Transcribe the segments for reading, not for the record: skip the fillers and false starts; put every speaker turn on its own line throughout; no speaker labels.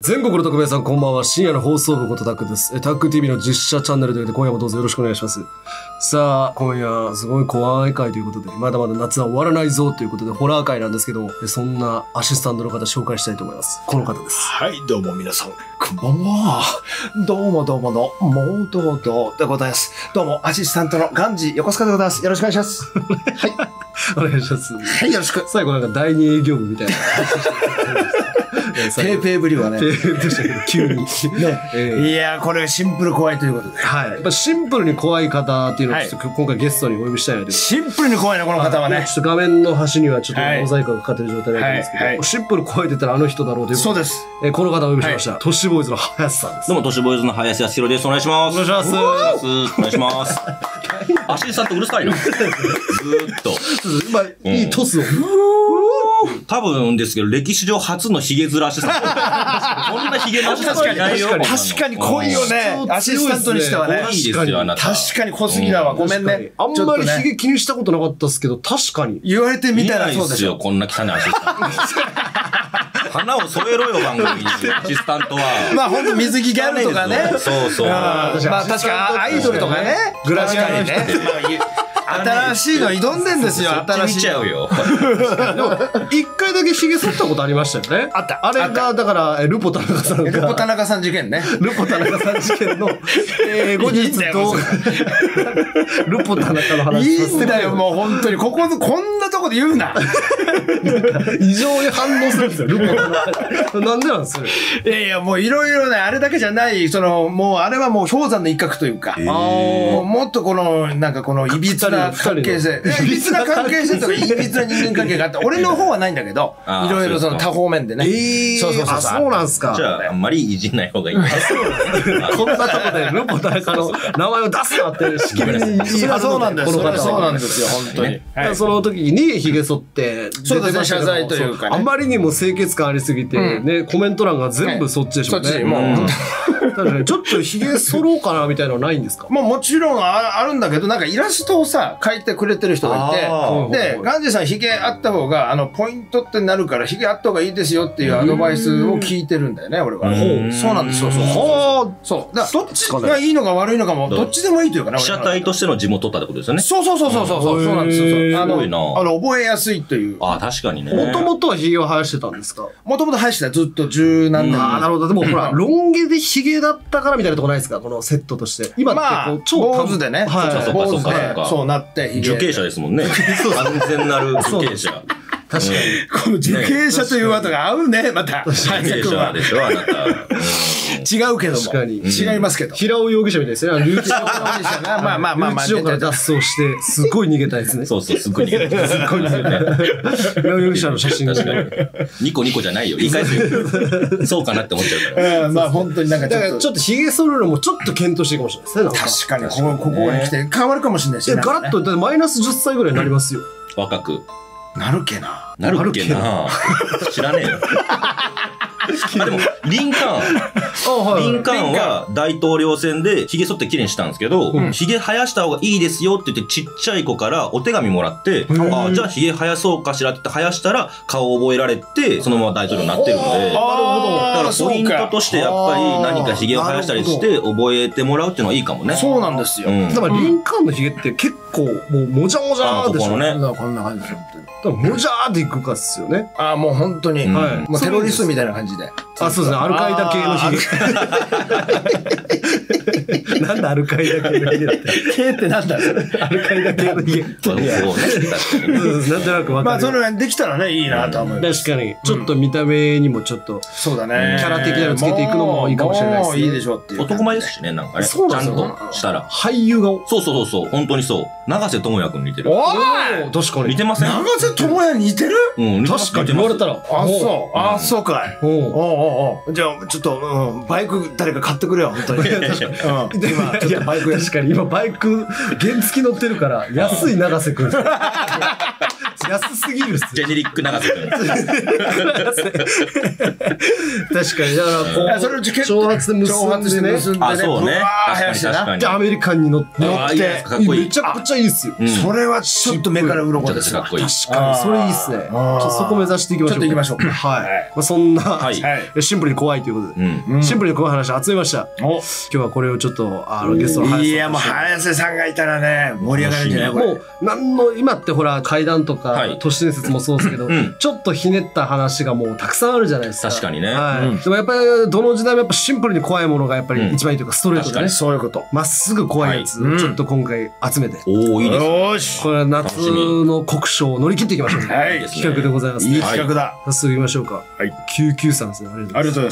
全国の特命さんこんばんは。深夜の放送部ことタックです。タック TV の実写チャンネルということで今夜もどうぞよろしくお願いします。さあ、今夜すごい怖い回ということで、まだまだ夏は終わらないぞということでホラー回なんですけど、そんなアシスタントの方紹介したいと思います。この方です。
はい、どうも皆さん、こんばんは。どうもどうもの、もうどうどうでございます。どうも、アシスタントのガンジ横須賀でございます。よろしくお願いします。はい。
お願いします。
はい、よろしく。
最後なんか第二営業部みたいな。
ペーペーぶりはね。
ペーでしたけど、急に。
いやー、これシンプル怖いということで。
はい。やっぱシンプルに怖い方っていうのをちょっと今回ゲストにお呼びしたいので。
シンプルに怖いな、この方はね。
ちょっと画面の端にはちょっとモザイクがかかってる状態なんですけど、シンプル怖いって言ったらあの人だろうということで。
そうです。
この方をお呼びしました。トッシュボーイズの林さんです。
どうも、トッシュボーイズの林康弘です。お願いします。
お願いします。
お願いします。アシスタントうるさいな。ずーっと。
今、いいトスを。
多分ですけど、歴史上初のヒゲ面アシスタント。こんなヒゲのアシスタントいないよ。
確かに濃いよね。アシスタントにしてはね。
いいですよ、あなた。
確かに濃すぎだわ。ごめんね。
あんまりヒゲ気にしたことなかったですけど、確かに。
言われてみたらそうです
よ。こんな汚いアシスタント。花を添えろよ、番組に。アシスタントは。
まあ、ほんと水着ギャルとかね。
そうそう。
まあ、確かアイドルとかね。グラビアにね。新しいの挑んでんですよ、新しい。
見ちゃうよ。
一回だけヒゲ剃ったことありましたよね。
あった。
あれが、だから、ルポ田中さんが。
ルポ田中さん事件ね。
ルポ田中さん事件の、後日動画。ルポ田中の話。
いいんだよ、もう本当に。こんなとこで言うな。
異常に反応するんですよ、ルポ田中。なんでなんですよ。
いやいや、もういろいろね、あれだけじゃない、もうあれはもう氷山の一角というか。もっとこの、なんかこの、いびつな関係性。いびつな関係性とか、いびつな人間関係があって、俺の方はないんだけど、いろいろ多方面でね。
そうそうそう。そうなんすか。
じゃあ、あんまりいじんない方がいい。
こんなとこでルポ田中の名前を出すなってしきりに言い張る
そうなんですよ。そうなんですよ、本当に。
その時に髭剃って
そうですね、謝罪というかね。
あまりにも清潔感ありすぎて、ね、コメント欄が全部そっちでしょうね。そっち、もう。ただね、ちょっと髭剃ろうかなみたいなのないんですか？
もちろんあるんだけど、なんかイラストをさ、描いてくれてる人がいて、で、ガンジーさん髭あった方が、ポイントってなるから、髭あった方がいいですよっていうアドバイスを聞いてるんだよね、俺は。そうなんです、そう。そう。だからどっちがいいのか悪いのかも、どっちでもいいというかね。
被写体としての地元ってことですよね。
そうなんですよ。
すごいな。
覚えやすいという。
あ、確かにね。
もともとは髭を生やしてたんですか？
もともと生やしてた、ずっと十何年。
ああ、なるほど。でもほら、ロン毛で髭だったからみたいなとこないですか？このセットとして。今ってこう、
超坊主でね。
坊主で、
そうなって、
受刑者ですもんね。完全なる受刑者。
確かに。
この受刑者というワードが合うね、また。
受刑者でしょ、あなた。
違うけども。
確かに。
違いますけど。
平尾容疑者みたいですね。留置場
から
脱走して、すごい逃げたやつね。
そう、すっごい逃げた。すっごい逃げた。
平尾容疑者の写真が。
確かに。ニコニコじゃないよ。言い返すよ。そうかなって思っちゃうから。
まあ本当になんか
ちょっと髭剃るのもちょっと検討していいかもしれないです
ね。確かに、ここに来て変わるかもしれないし。
ガラッと、マイナス10歳ぐらいになりますよ。
若く。
なるけな。
なるっけな。知らねえよ。でも、リンカーンは大統領選で髭剃って綺麗にしたんですけど、髭生やした方がいいですよって言ってちっちゃい子からお手紙もらって、あ、じゃあ髭生やそうかしらって言って生やしたら顔を覚えられて、そのまま大統領になってるんで、だからポイントとしてやっぱり何か髭を生やしたりして覚えてもらうっていうのはいいかもね。
そうなんですよ。
だからリンカーンの髭って結構もうもじゃもじゃーでしょ。
こんな感じですよ。
もじゃーっていくかっすよね。
ああ、もう本当に。もうテロリストみたいな感じで。
あ、そうですね。アルカイダ系の髭。なんだアルカイダ系の髭だって。
系ってなんだそれ。
アルカイダ系の髭。なんとなくわかる。
まあ、それできたらね、いいなと思います。
確かに。ちょっと見た目にもちょっと、
そうだね。
キャラ的なのつけていくのもいいかもしれないですね。
いいでしょっていう。
男前ですしね、なんかね。ちゃんとしたら。
俳優顔。
そう。本当にそう。長瀬智也くん似てる。
おー
確かに。
似てません？
長瀬智也似てる？
確かに言われたら。
あ、そう。あ、そうかい。じゃあ、ちょっと、バイク誰か買ってくれよ、本当に。今、ちょっとバイク
確かに今バイク、原付乗ってるから、安い長瀬くん。 安すぎるっすよ。
ジェネリック長瀬君。
確かに。だからこう、
それを
挑発で結んでね。
あ、そうね。確かに。
で、アメリカンに乗って、
かっこいい。
めちゃくちゃいいっすよ。
それはちょっと目から鱗ですわ。
かっこいい。
確かに、それいいっすね。そこ目指していきましょう。
ちょっと行きましょう。
はい。そんな、シンプルに怖いということで、シンプルに怖い話集めました。今日はこれをちょっと、ゲストの
早瀬さん。いや、もう早瀬さんがいたらね、盛り上がるんじゃないこれ。
もう、なんの、今ってほら、怪談とか、都市伝説もそうですけど、ちょっとひねった話がもうたくさんあるじゃないですか。
確かにね。
でもやっぱり、どの時代もやっぱシンプルに怖いものがやっぱり一番いいというか、ストレートでね。
そういうこと。
まっすぐ怖いやつをちょっと今回集めて。
おー、いいですね。
よし。
これは夏の国章を乗り切っていきましょう。
はい。
企画でございます。
いい企画だ。
早速行きましょうか。
はい。
993ですね。
ありがとうございます。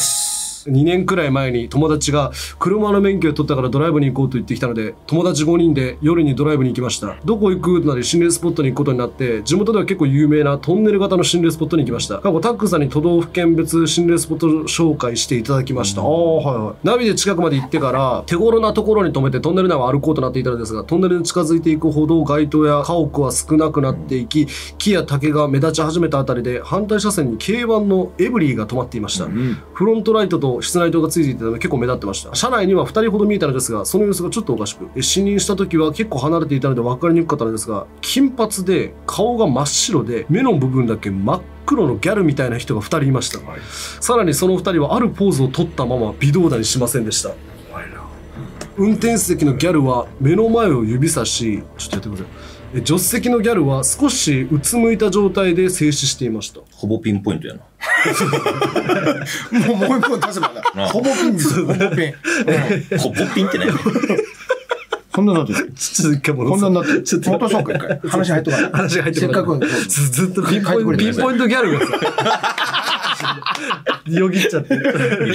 2年くらい前に友達が車の免許を取ったからドライブに行こうと言ってきたので、友達5人で夜にドライブに行きました。どこ行くとなり心霊スポットに行くことになって、地元では結構有名なトンネル型の心霊スポットに行きました。過去タックさんに都道府県別心霊スポット紹介していただきました。はいはい。ナビで近くまで行ってから手頃なところに止めてトンネル内を歩こうとなっていたのですが、トンネルに近づいていくほど街灯や家屋は少なくなっていき、木や竹が目立ち始めたあたりで反対車線に軽バンのエブリーが止まっていました。フロントライトと室内灯がついていたため結構目立ってました。車内には2人ほど見えたのですが、その様子がちょっとおかしく、死認した時は結構離れていたので分かりにくかったのですが、金髪で顔が真っ白で目の部分だけ真っ黒のギャルみたいな人が2人いました。さらにその2人はあるポーズを取ったまま微動だにしませんでした。運転席のギャルは目の前を指さし、ちょっとやってください。助手席のギャルは少しうつむいた状態で静止していました。
ほぼピンポイントやな。
もう一本出せばな。ほぼピンですよ、ほぼピン。
ほぼピンってね。
こんなになってる。
ちょっと一回戻そう。
こんなになってる。ちょっと戻そうか、一回。話入っとかない。
話入ってこない。
せっかく
ずっとピンポイントギャルがさ。よぎっちゃって。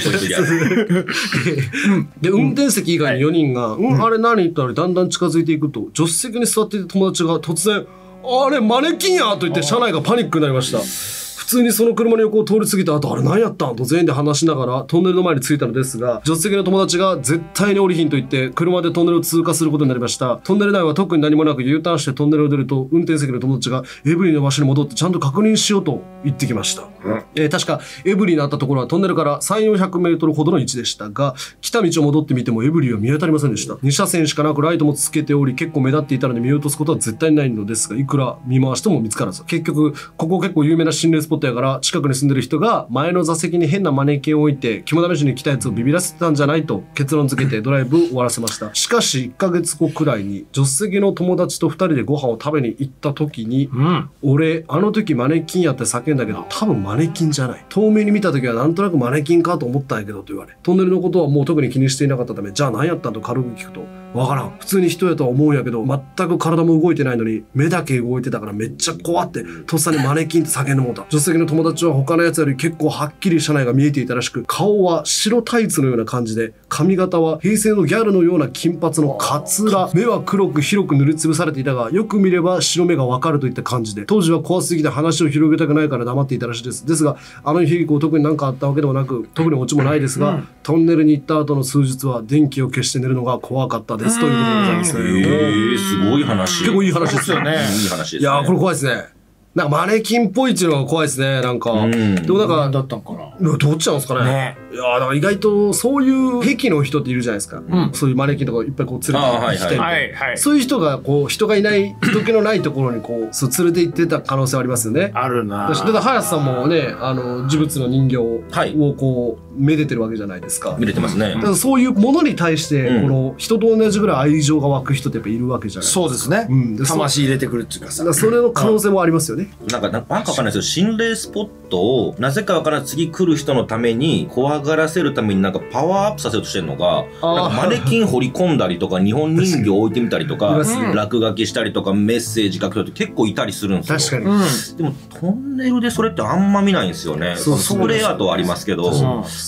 で、運転席以外に4人が、あれ何言ったらだんだん近づいていくと、助手席に座っていた友達が突然、あれマネキンやと言って車内がパニックになりました。普通にその車の横を通り過ぎた後、あれ何やったんと全員で話しながらトンネルの前に着いたのですが、助手席の友達が絶対に降りひんと言って車でトンネルを通過することになりました。トンネル内は特に何もなく U ターンしてトンネルを出ると、運転席の友達がエブリィの場所に戻ってちゃんと確認しようと言ってきました。確かエブリィのあったところはトンネルから3、400メートルほどの位置でしたが、来た道を戻ってみてもエブリィは見当たりませんでした。2車線しかなくライトもつけており結構目立っていたので見落とすことは絶対ないのですが、いくら見回しても見つからず、結局ここ結構有名な心霊スポットやから近くに住んでる人が前の座席に変なマネキンを置いて肝試しに来たやつをビビらせてたんじゃないと結論付けてドライブを終わらせました。しかし1ヶ月後くらいに助手席の友達と2人でご飯を食べに行った時に、俺あの時マネキンやって叫んだけど多分マネキンじゃない、遠目に見た時はなんとなくマネキンかと思ったんやけどと言われ、トンネルのことはもう特に気にしていなかったため、じゃあ何やったんと軽く聞くと、わからん、普通に人やとは思うんやけど全く体も動いてないのに目だけ動いてたからめっちゃ怖ってとっさにマネキンって叫んでもうた。助手席の友達は他のやつより結構はっきり車内が見えていたらしく、顔は白タイツのような感じで、髪型は平成のギャルのような金髪のカツラ、目は黒く広く塗りつぶされていたがよく見れば白目がわかるといった感じで、当時は怖すぎて話を広げたくないから黙っていたらしいです。ですがあの日以降特に何かあったわけでもなく、特にオチもないですが、トンネルに行った後の数日は電気を消して寝るのが怖かったですということでございます。
すごい話。
結構いい話ですよね。
いい話ですね。
いやーこれ怖いですね。なんかマネキンっぽいっていうのが怖いですね。なんか、でもなんか
だったんかな。
どっちなんですかね。いやーだから意外とそういう癖の人っているじゃないですか。そういうマネキンとかいっぱいこう連れてきて、そういう人がこう人がいない人気のないところにこうそう連れて行ってた可能性ありますよね。
あるな。
だから早瀬さんもね、呪物の人形をこうめでてるわけじゃないですか。
めでてますね。
だからそういうものに対してこの人と同じぐらい愛情が湧く人ってやっぱいるわけじゃないですか。
そうですね。魂入れてくるっていうかさ。
それの可能性もありますよね。
なんかわかんないですよ。心霊スポットをなぜかわからん次来る人のために怖がらせるためになんかパワーアップさせようとしてるのが、なんかマネキン掘り込んだりとか日本人形置いてみたりとか落書きしたりとかメッセージ書く人って結構いたりするんですよ。確かに。でもトンネルでそれってあんま見ないんですよね。スプレーアートはありますけど、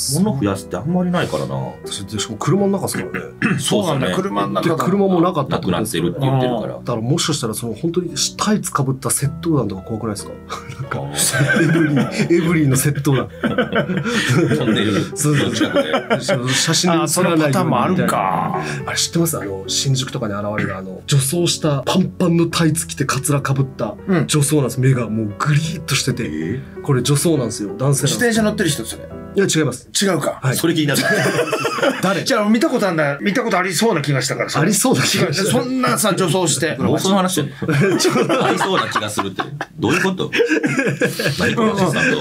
物増やすってあんまりないからな。
しかも車の中ですからね。
そうなんだ、車の中だ。
車もなかった
なくなってるって言ってるから。
だからもしかしたら本当にタイツかぶった窃盗団とか怖くないですか？なんかエブリィの窃盗団。
飛んでる。
そう
の近くで。
写真で写らないようにみたいな。
そのパターンもあるか。
あれ知ってます？新宿とかに現れる女装したパンパンのタイツ着てカツラかぶった女装なんです。目がもうグリーッとしてて、これ女装なんですよ。男性なんです。
自転車乗ってる人それ。
いや違います。
違うか。
はい。
それ気になる。
誰？
じゃあ見たことあんだ。見たことありそうな気がしたから。
ありそうな気がした。
そんなさ女装して。
もうその話してんの？ありそうな気がするって。どういうこと？何このおじさんと。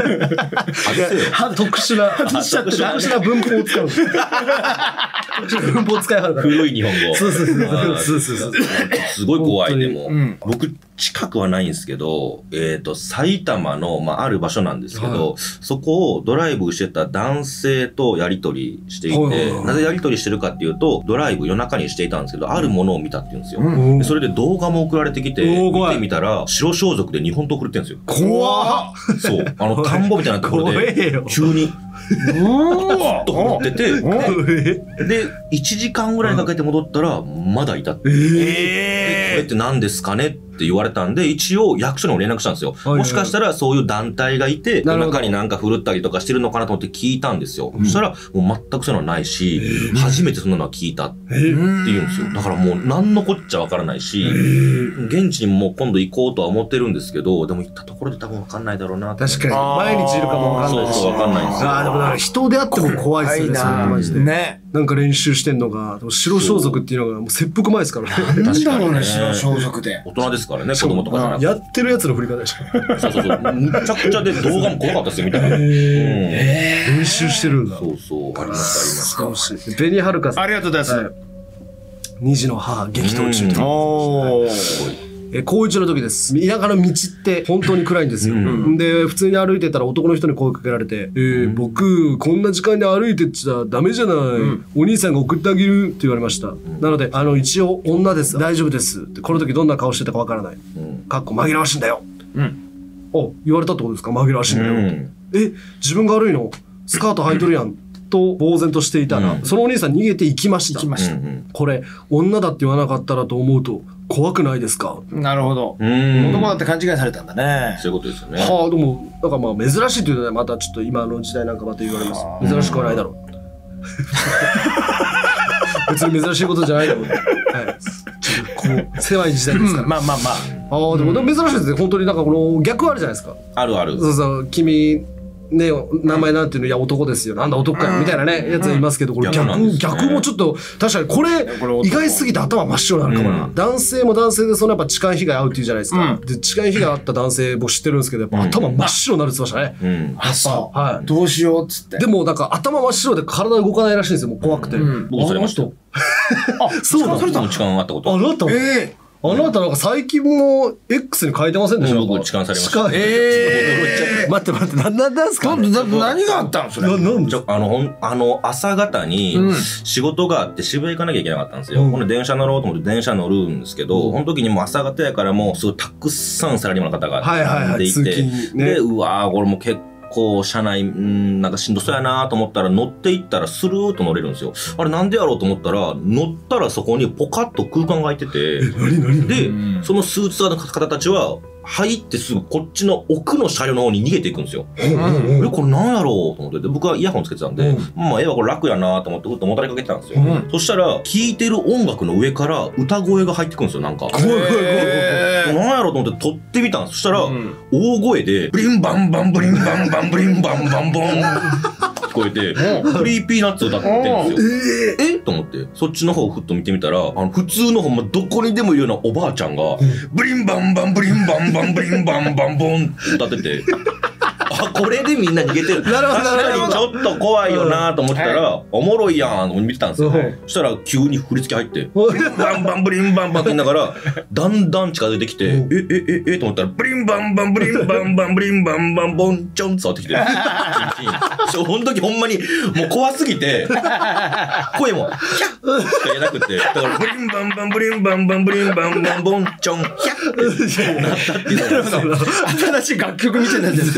特殊な文法を使う。文法を使いはるから。
古い日本語。
そう。
すごい怖いでも。僕近くはないんですけど、埼玉のある場所なんですけど、そこをドライブしてた男性とやり取りしていて、なぜやり取りしてるかっていうと、ドライブ夜中にしていたんですけど、あるものを見たって言うんですよ。それで動画も送られてきて、見てみたら、白装束で日本刀振ってるんですよ。
怖っ。
そう。田んぼみたいなところで、急に、と思ってて、で、1時間ぐらいかけて戻ったら、まだいたって。これって何ですかねって言われたんで、一応役所にも連絡したんですよ。もしかしたらそういう団体がいて、中になんか振るったりとかしてるのかなと思って聞いたんですよ。そしたら、もう全くそういうのはないし、初めてそんなのは聞いたって言うんですよ。だからもう何のこっちゃわからないし、現地にもう今度行こうとは思ってるんですけど、でも行ったところで多分わかんないだろうな。
確かに。毎日いるかもわかんないし。
そう、わかんないんですよ。
でもなんか人であっても怖いですよね、それマジで。ね。なんか練習してんのが、白装束っていうのがもう切腹前ですからね。
なんだろうね、白装束で。
大人ですからね、子供とかじゃなくて。
やってるやつの振り方でしょ。
そう。むちゃくちゃで動画も怖かったですよ、みたいな。
練習してるんだ。
そう。あります
少し。紅はるかさん。
ありがとうございます。
2児の母、激闘中と。高一の時です。田舎の道って本当に暗いんですよ。で、普通に歩いてたら男の人に声かけられて、僕、こんな時間で歩いてっちゃダメじゃない。お兄さんが送ってあげるって言われました。なので、一応女です。大丈夫です。この時どんな顔してたかわからない。かっこ紛らわしいんだよ。言われたってことですか？紛らわしいんだよ。自分が悪いの？スカート履いとるやん。と呆然としていたら、そのお兄さん逃げて行きました。これ、女だって言わなかったらと思うと、怖くないですか？
なるほど。男だって勘違いされたんだね。
そういうことですよね。
でも、なんか珍しいというのはまたちょっと今の時代なんかまた言われます。珍しくはないだろう。別に珍しいことじゃないだろう。狭い時代ですから。
まあ。
でも珍しいですね。本当になんか逆あるじゃないですか。
ある。
そう、君、ね、名前なんていうの、いや男ですよ、なんだ男かよみたいなねやついますけど、これ逆もちょっと確かにこれ意外すぎて頭真っ白なのかもな。男性も男性でそのやっぱ痴漢被害合うっていうじゃないですか。で痴漢被害あった男性僕知ってるんですけど、やっぱ頭真っ白になるって言ってましたね。
そう。どうしようっつって。
でもなんか頭真っ白で体動かないらしいんですよ。もう怖くて。
僕されました。
そうだ。
それとも痴漢あったこと。
あなたあなたなんか最近も X に書いてませんでした？
僕痴漢されました。
待って、なんですか？
何があったのそれ。
朝方に仕事があって渋谷行かなきゃいけなかったんですよ。ほんで電車乗ろうと思って電車乗るんですけど、この時にもう朝方やからもうすごいたくさんサラリーマンの方が出ていて、で、うわー、これも結構車内、なんかしんどそうやなと思ったら乗っていったらスルーっと乗れるんですよ。あれなんでやろうと思ったら、乗ったらそこにポカッと空間が空いてて、で、そのスーツの方たちは、入ってすぐこっちの奥の車両の方に逃げていくんですよ。これなんやろうと思って、で僕はイヤホンつけてたんで、これ楽やなと思って、ふっともたれかけてたんですよ。そしたら、聴いてる音楽の上から歌声が入ってくるんですよ、なんか。なんやろうと思って撮ってみたんです。そしたら、大声で、ブリンバンバンブリンバンバンブリンバンバンボン聞こえて、クリーピーナッツ歌ってんですよ。と思って、そっちの方をふっと見てみたら、普通のほんまどこにでもいるようなおばあちゃんが、ブリンバンバンブリンバンバンブリンバンバンボン歌ってて、これでみんな逃げてる。確かにちょっと怖いよなと思ってたら、おもろいやんと見てたんですよ。そしたら急に振り付け入って、ブリンバンバンブリンバンバンって言いながら、だんだん近づいてきて、と思ったら、ブリンバンバンブリンバンバンブリンバンバンボンチョンって触ってきて、ほんときほんまにもう怖すぎて、声も、ヒャッしか言えなくて、だからブリンバンバンブリンバンバンブリンバンバンボンチョン、ヒャッってなったっていうのが、
新しい楽曲みたいになってる。めっ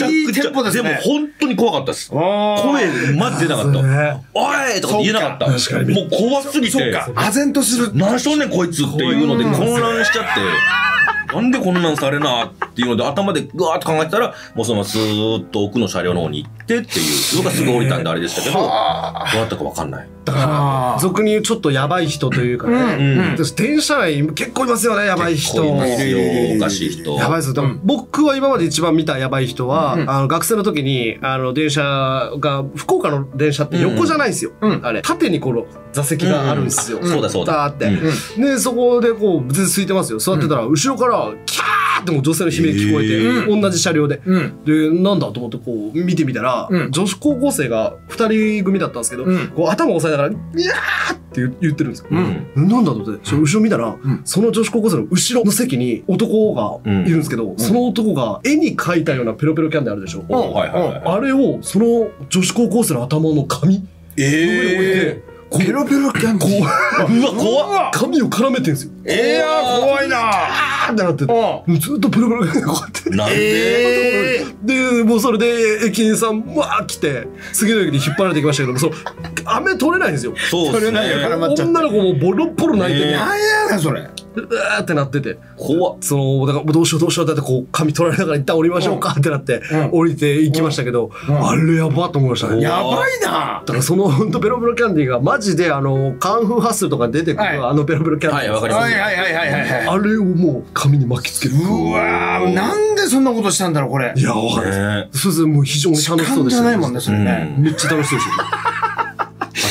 ちゃ
いい
くちゃ。
テンポですね。
でも本当に怖かったです。声、マジ出なかった。おいとか言えなかった。もう怖すぎて。
そうか。唖然とする。
何しとんねんこいつっていうので混乱しちゃって。なんでこんなんされなっていうので頭でぐわーっと考えてたら、もうそのままスーッと奥の車両の方に行ってっていうのがすぐ降りたんであれでしたけど、どうだったかわかんない。
だから俗に言うちょっとやばい人というかね、電車内結構いますよね、やばい人。
おかしい人。
やばいですよ。僕は今まで一番見たやばい人は、学生の時に電車が、福岡の電車って横じゃないんですよ。あれ縦にこの座席があるんですよ。
そうだそうだ。
って。でそこでこう全然空いてますよ。座ってたら後ろからキャーってもう女性の悲鳴聞こえて、同じ車両で。でなんだと思ってこう見てみたら、女子高校生が2人組だったんですけど、こう頭を押さえながら「いやー!」って言ってるんですよ。なんだと思ってその後ろ見たら、その女子高校生の後ろの席に男がいるんですけど、その男が絵に描いたようなペロペロキャンディあるでしょ。あれをその女子高校生の頭の髪の上に置いて。
ペロペロキャンディー。
うわ、怖っ。
髪を絡めてるんですよ。
怖いな
ーってなってて、ずっとペロペロこうやって。
なんで
で、もうそれで駅員さん、わー来て、次の駅に引っ張られてきましたけども、その、飴取れないんですよ。
そうですね。
女の子もボロッボロ泣いてね。
なんやねん、それ。
うわーってなってて。
怖っ。
だからどうしようどうしようってこう、髪取られながら一旦降りましょうかってなって、降りて行きましたけど、あれやばと思いましたね。
やばいな。
だからそのほんとペロペロキャンディーがマジでカンフーハッスルとか出てくるペロペロキャンディー。
はい、わかります。
あれをもう髪に巻きつける。
うわー、なんでそんなことしたんだろう、これ。
いや、わかる。そうです。もう非常に楽しそうでした。
じゃないもんね、それね。
めっちゃ楽しそうでした。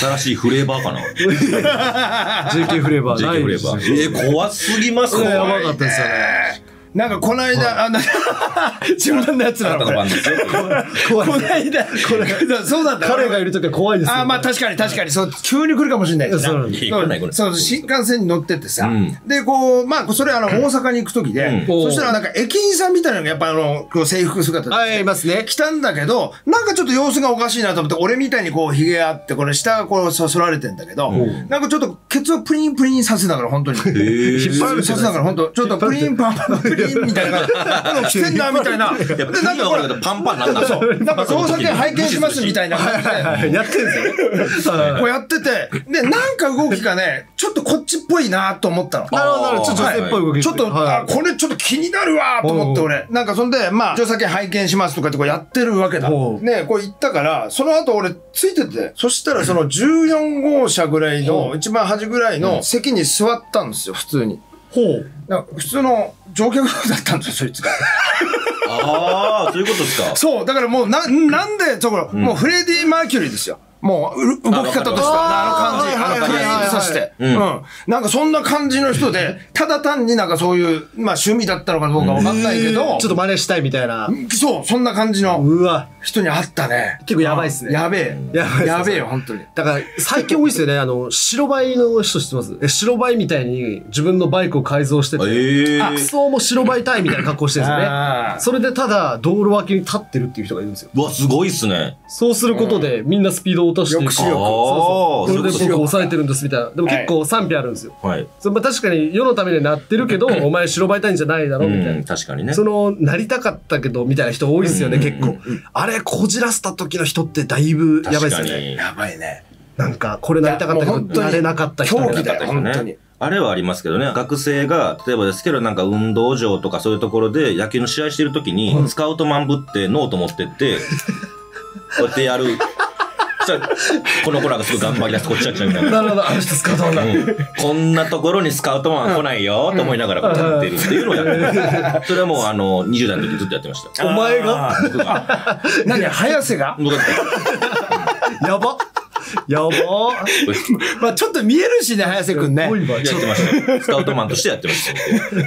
新しいフレーバーかな。
JK フレーバー。
JK フレーバー。怖すぎますね。
やばかったですよね。
なんかこの間、自分のやつなのこれ。この間、そうだった。
彼がいるときは怖いですよ。
まあ確かに、そう、急に来るかもしれない
そう、
新幹線に乗ってってさ。で、こう、まあ、それ大阪に行くときで、そしたらなんか駅員さんみたいなのがやっぱ制服姿で。
いますね。
来たんだけど、なんかちょっと様子がおかしいなと思って、俺みたいにこう、髭あって、これ下がこう、反られてんだけど、なんかちょっとケツをプリンプリンさせながら、本当に。引っ張られさせながら、本当ちょっとプリンパンパンプリンみたいな。来てんなみたいな。で、
なんかこれパンパンなんだ。
そう。なんか捜査権拝見しますみたいな感じで。
やってるんですよ。
こうやってて、で、なんか動きがね、ちょっとこっちっぽいなと思ったの。
なるほど、ちょっと女性っぽい動き。
ちょっと、これちょっと気になるわと思って俺。なんかそんで、まあ、調査権拝見しますとかってこうやってるわけだ。ね、こう言ったから、その後俺ついてて、そしたらその14号車ぐらいの、一番端ぐらいの席に座ったんですよ、普通に。普通の乗客だったんですよ、そいつが。
ああ、そういうことですか。
そう、だからもうなんで、もうフレディ・マーキュリーですよ。もう、動き方とした感じ、クレーンさして。なんかそんな感じの人で、ただ単になんかそういう、まあ趣味だったのかどうかわかんないけど、
ちょっと真似したいみたいな。
そう、そんな感じの人に会ったね。
結構やばいっすね。
やべえ。やべえよ、本当に。
だから、最近多いっすよね。白バイの人知ってます？白バイみたいに自分のバイクを改造してて、服装も白バイ隊みたいな格好してるんですよね。それでただ道路脇に立ってるっていう人がいるんですよ。
うわ、すごいっすね。
そうすることでみんなスピードを落としていく。これで僕抑えてるんですみたいな。でも結構賛否あるんですよ。確かに世のためになってるけど、お前白バイ隊員じゃないだろみたいな。
確かにね。
なりたかったけどみたいな人多いですよね、結構。あれ、こじらせた時の人ってだいぶやばいですよね。
やばいね。
なんか、これなりたかったけど、なれなかった人
狂気だよ、本当に。
あれはありますけどね、学生が、例えばですけど、なんか運動場とかそういうところで野球の試合してるときに、スカウトマンぶってノート持ってって、こうやってやる。そしたら、この子らがすごい頑張り出す、こっちは来たみたいな。
なるほど、あの人スカウトマンだ。
こんなところにスカウトマン来ないよ、と思いながら立ってるっていうのをやってる。それはもう20代の時ずっとやってました。
お前が
何早瀬が
やばやば
まあちょっと見えるしね、早瀬くんね。
やってました。スカウトマンとしてやってました。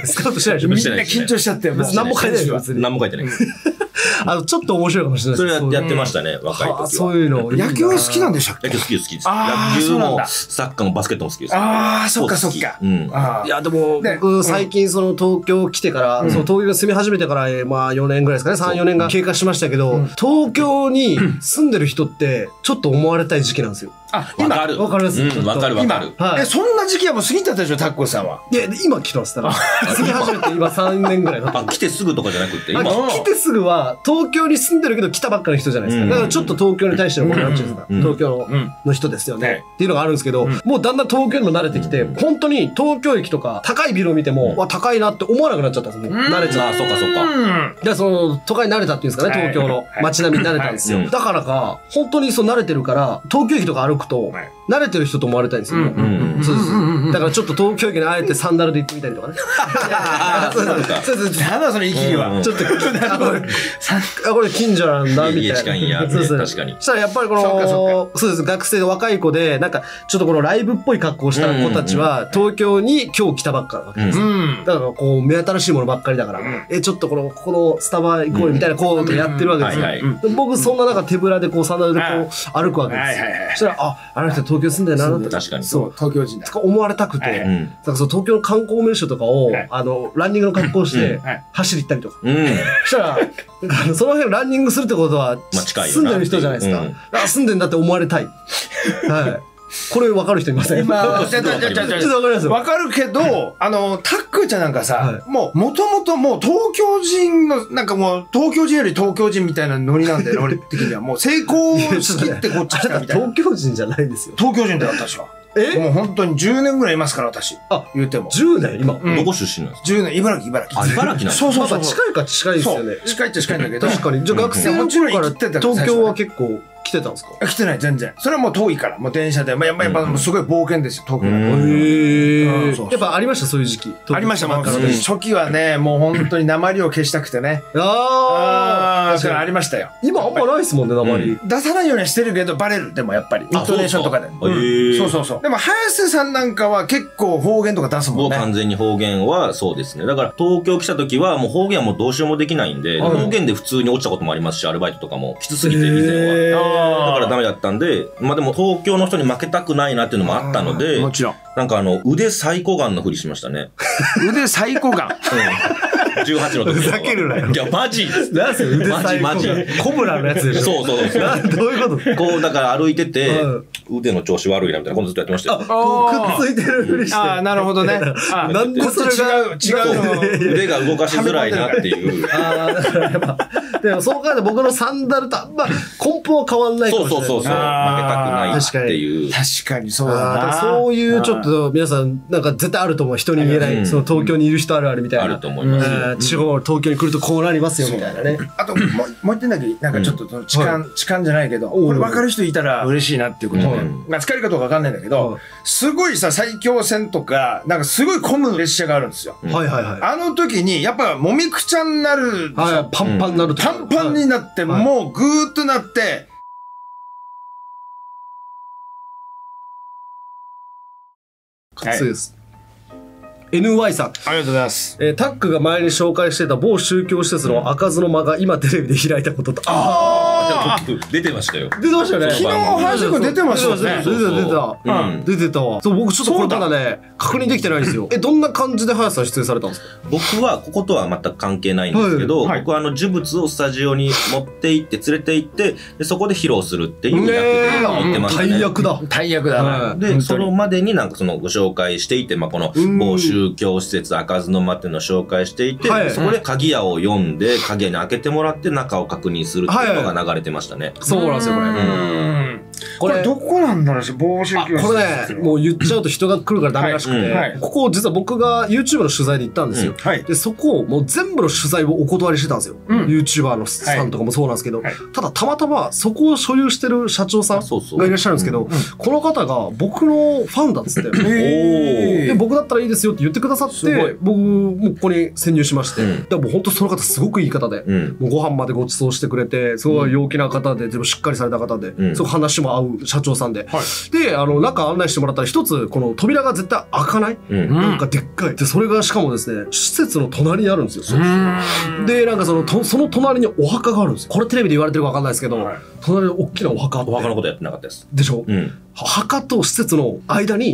スカウトしてないでしょ。
みんな緊張しちゃって。
何も書いてないよ。
何も書いてない。
ちょっと面白いかもしれない
です。それやってましたね、若い時は。
そういうの。
野球好きなんでしたっけ？
野球好きです。野球もサッカーもバスケットも好きです。
ああ、そっかそっか。
いや、でも僕最近東京来てから、東京に住み始めてから、まあ4年ぐらいですかね、3、4年が経過しましたけど、東京に住んでる人ってちょっと思われたい時期なんですよ。
わかる。
わかります。
わかるわかる。
そんな時期はもう過ぎたでしょ、タッコさんは。
いや、今来てます。だから。過ぎ始めて今3年ぐらいだった。
来てすぐとかじゃなくて、今。
来てすぐは、東京に住んでるけど来たばっかの人じゃないですか。だからちょっと東京に対してのこのなんていうんですか、東京の人ですよね。っていうのがあるんですけど、もうだんだん東京にも慣れてきて、本当に東京駅とか高いビルを見ても、わ、高いなって思わなくなっちゃったんですよ。慣れちゃった。
そうかそうか。
で、その、都会に慣れたっていうんですかね、東京の街並みに慣れたんですよ。だからか、本当にそう慣れてるから、東京駅とか歩くと、慣れてる人と思われたいんですよ。そうです。だからちょっと東京駅にあえてサンダルで行ってみたりとかね。
そうです。なんだその言い切りは。
ちょっと、これ近所なんだ、みたいな。
家近いんや。確かに。
そしたらやっぱりこの、そうです、学生で若い子で、なんか、ちょっとこのライブっぽい格好をした子たちは、東京に今日来たばっかなわけです。だからこう、目新しいものばっかりだから、ちょっとここのスタバ行こうよみたいなこうやってるわけですよ。僕そんな中手ぶらでこうサンダルでこう歩くわけですよ。そしたら、あの人東京住んでるなって。
確かに。
そう、東京人だ。
思われたくて、なんかその東京の観光名所とかを、ランニングの格好をして走り行ったりとか。そしたら、その辺ランニングするってことは、住んでる人じゃないですか。住んでんだって思われたい。はい。これ分かる人いません？
わかるけど、タックちゃんなんかさ、もともともう東京人の、なんかもう東京人より東京人みたいなノリなんだよ、俺的には。もう成功しきってこっち来たみたいな。
東京人じゃないですよ。
東京人だよ、私は。もう本当に10年ぐらいいますから、私。言うても。
10年今。
どこ出身なんですか？
10年、茨城。
茨城なんですか？
そう。
近いか近いですよね。
近いっちゃ近いんだけど。
確かに。じゃあ学生の頃から東京は結構来てたんですか？
来てない、全然。それはもう遠いから、もう電車で。やっぱすごい冒険ですよ、東京
へ。やっぱありました、そういう時期。
ありました、もう初期はね、もう本当に鉛を消したくてね。それありましたよ。
今あんまないですもんね、鉛。
出さないようにはしてるけど、バレる。でもやっぱり。イントネーションとかで。そう。でも、早瀬さんなんかは結構方言とか出すもんね。
完全に方言はそうですね。だから東京来た時はもう方言はもうどうしようもできないんで、方言で普通に落ちたこともありますし、アルバイトとかもきつすぎて以前は。だからダメだったんで、まあでも東京の人に負けたくないなっていうのもあったので、
もちろん。
なんか腕最古眼のふりしましたね。
腕最古眼
18の時。
ふざけるなよ。
いや、マジ。
なんすよ、腕最古眼。コブラのやつでしょ。
そう。
どういうこと
こう、だから歩いてて、腕の調子悪いなみたいなことずっとやってましたよ。
くっついてるふりして。
ああ、なるほどね。
なんでそれが
違う。
腕が動かしづらいなっていう。
だからやっぱ、でもそう考えて僕のサンダルとあんま根本は変わんないかもしれない。
そう。負けたくないっていう。
確かにそうだな。
そういうちょっと皆さん、なんか絶対あると思う。人に言えない。その東京にいる人あるあるみたいな。
あると思います。
地方、東京に来るとこうなりますよみたいなね。
あと、もう一点だけ、なんかちょっと痴漢じゃないけど、これ分かる人いたら嬉しいなっていうことで。まあ、疲れかどうか分かんないんだけど、すごいさ、埼京線とか、なんかすごい混む列車があるんですよ。あの時に、やっぱ、もみくちゃになる。
パンパンになると。
パンパンになって、もうぐーっとなって、
そうです。NY さん。
ありがとうございます。
タックが前に紹介してた某宗教施設の開かずの間が今テレビで開いたことと。
出てましたよ。
出てましたよね。
昨日話が出てましたよね。
出てたわ。そう、僕ちょっとこれまだね、確認できてないんですよ。どんな感じで林さん出演されたんですか？
僕はこことは全く関係ないんですけど、僕は呪物をスタジオに持って行って連れて行って、でそこで披露するっていう役で行ってましたね。
大役だ。
大役だな。
で、そのまでになんかそのご紹介していて、まあこの某宗教施設開かずの間っていうのを紹介していて、そこで鍵屋を読んで、鍵屋に開けてもらって中を確認するっていうのが流れてましたね。
そうなんですよ、これ。
これどこなんだろう、某宗教施設。
これね、もう言っちゃうと人が来るからダメらしくて、ここ実は僕が YouTube の取材で行ったんですよ。で、そこをもう全部の取材をお断りしてたんですよ。YouTuber のさんとかもそうなんですけど、ただたまたまそこを所有してる社長さんがいらっしゃるんですけど、この方が僕のファンだっつって、で、僕だったらいいですよって言ってくださって、僕もここに潜入しまして、でも本当その方すごくいい方で、もうご飯までご馳走してくれて、すごい陽気な方で、全部しっかりされた方で、すごく話も合う社長さんで、で、中案内してもらったら一つ、この扉が絶対開かない、なんかでっかい。で、それがしかもですね、施設の隣にあるんですよ。で、なんかその隣にお墓があるんですよ。これテレビで言われてるかわかんないですけど、隣に大きなお墓あって。
お墓のことやってなかったです。
でしょ？墓と施設の間に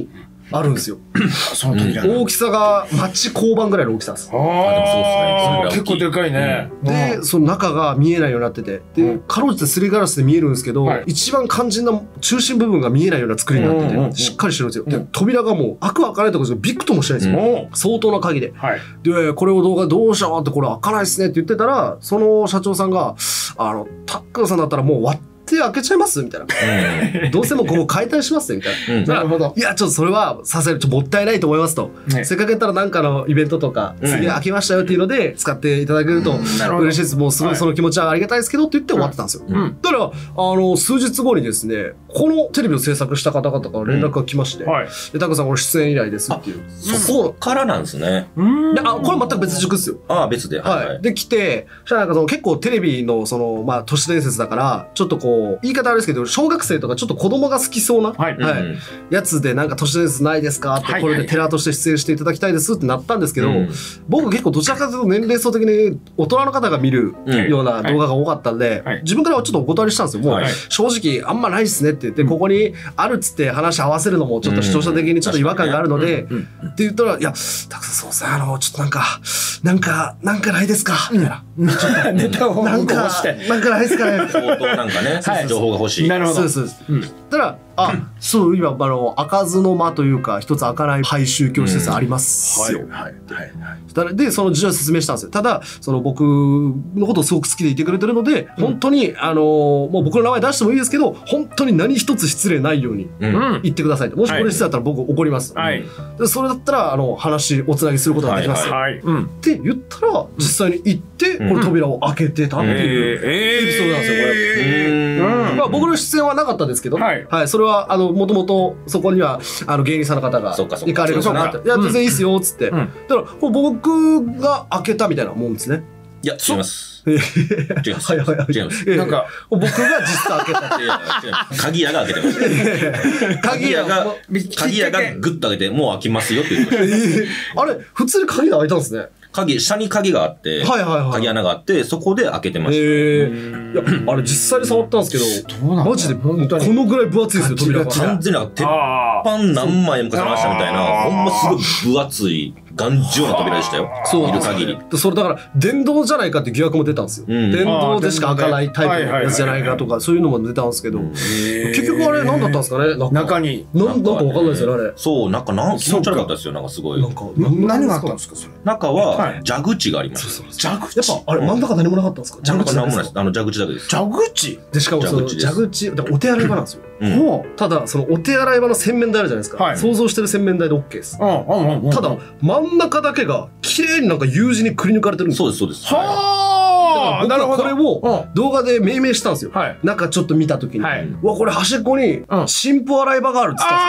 あるんですよ。
その時
大きさが町交番ぐらいの大きさです。
でもそうっすね。
結構でかいね。
で、その中が見えないようになってて、で、かろうじてすりガラスで見えるんですけど、一番肝心な中心部分が見えないような作りになってて、しっかりしてるんですよ。で、扉がもう開く開かないとかビクともしないんですよ。相当な鍵で。で、これを動画どうしようって、これ開かないっすねって言ってたら、その社長さんが、タックンさんだったらもう割って開けちゃいますみたいな。どうせもうここ解体しますみたいな。なるほど。いや、ちょっとそれはさせるともったいないと思いますと。せっかくやったらなんかのイベントとか、次開けましたよっていうので使っていただけると嬉しいです。もうすごいその気持ちはありがたいですけどって言って終わってたんですよ。だから、数日後にですね、このテレビを制作した方々から連絡が来まして、で、タクさんこれ出演依頼ですっていう。
そこからなんですね。
で、これ全く別軸ですよ。
ああ、別で。
はい。で、来て、なんか結構テレビのまあ、都市伝説だから、ちょっと言い方あれですけど、小学生とかちょっと子供が好きそうな、やつでなんか都市伝説ないですかって、これでテラとして出演していただきたいですってなったんですけど、僕結構どちらかというと年齢層的に大人の方が見るような動画が多かったんで、自分からはちょっとお断りしたんですよ。もう、正直あんまないっすねって言って、ここにあるっつって話合わせるのもちょっと視聴者的にちょっと違和感があるので、って言ったら、いや、たくさんそうですね、ちょっとなんかないですかみたいな。
ネタを
なんかないですかね
相当なんかね、情報が欲しい。
なるほど。
そうです。たら、そう、今、開かずの間というか、一つ開かない廃宗教施設ありますよ。で、その事情を説明したんですよ。ただ、僕のことをすごく好きでいてくれてるので、本当に、もう僕の名前出してもいいですけど、本当に何一つ失礼ないように言ってくださいと。もしこれ失礼だったら僕怒ります。で、それだったら、話、おつなぎすることができます。って言ったら、実際に行って、この扉を開けてたっていうエピソードなんですよ、これ。まあ、僕の出演はなかったですけど、それは、もともとそこには、芸人さんの方が行かれるからって、いや、全然いいっすよ、つって。だから、僕が開けたみたいなもんですね。
いや、違います。違います。違います。
なんか、僕が実際開けたって。
鍵屋が開けてました。鍵屋がグッと開けて、もう開きますよって言ってました。
あれ、普通に鍵が開いたんですね。
下に鍵があって、鍵穴があって、そこで開けてました。
いや、あれ実際に触ったんですけど、マジでこのぐらい分厚いですよ、扉が。
完全に鉄板何枚も重ねましたみたいな、ほんますごい分厚い、頑丈な扉でしたよ。見る限り。
それだから、電動じゃないかって疑惑も出たんですよ。電動でしか開かないタイプのやつじゃないかとか、そういうのも出たんですけど、結局あれ何だったんですかね、
中に。
なんかわかんないですよね、あれ。
そう、なんか気持ち悪かったですよ、なんかすごい。
何があったんですか、それ。
中は、蛇口がありました。
蛇口やっぱ、あれ、真ん中何もなかったんですか？
蛇口なんもないです。蛇口だけです。
蛇口
で、しかもその蛇口、お手洗い場なんですよ。ただ、そのお手洗い場の洗面台あるじゃないですか。想像してる洗面台で OK です。ただ、真ん中だけが、綺麗になんか U 字にくり抜かれてるんですよ。
そうです。
はあ、なるほど。これを動画で命名したんですよ。中ちょっと見たときに。うわ、これ端っこに、新婦洗い場があるって言ったん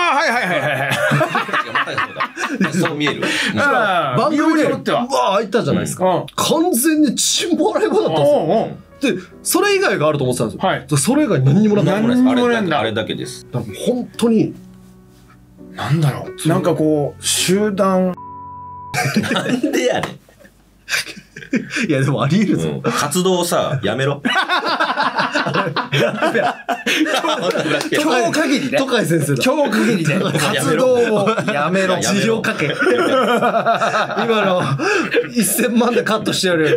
ですよ。そう見える。
番組で、うわ、開いたじゃないですか。完全に新婦洗い場だったんですよ。で、それ以外があると思ってたんですよ。それ以外何にもなかったんです。
あれだけです。
本当に、
なんだろう。なんかこう、集団。
なんでやねん。
いや、でもあり得るぞ。
活動をさ、やめろ。
今日限りね。都会先生だ。
今日限りで。活動をやめろ。
事業かけ。今の、1000万でカットしてやるよ。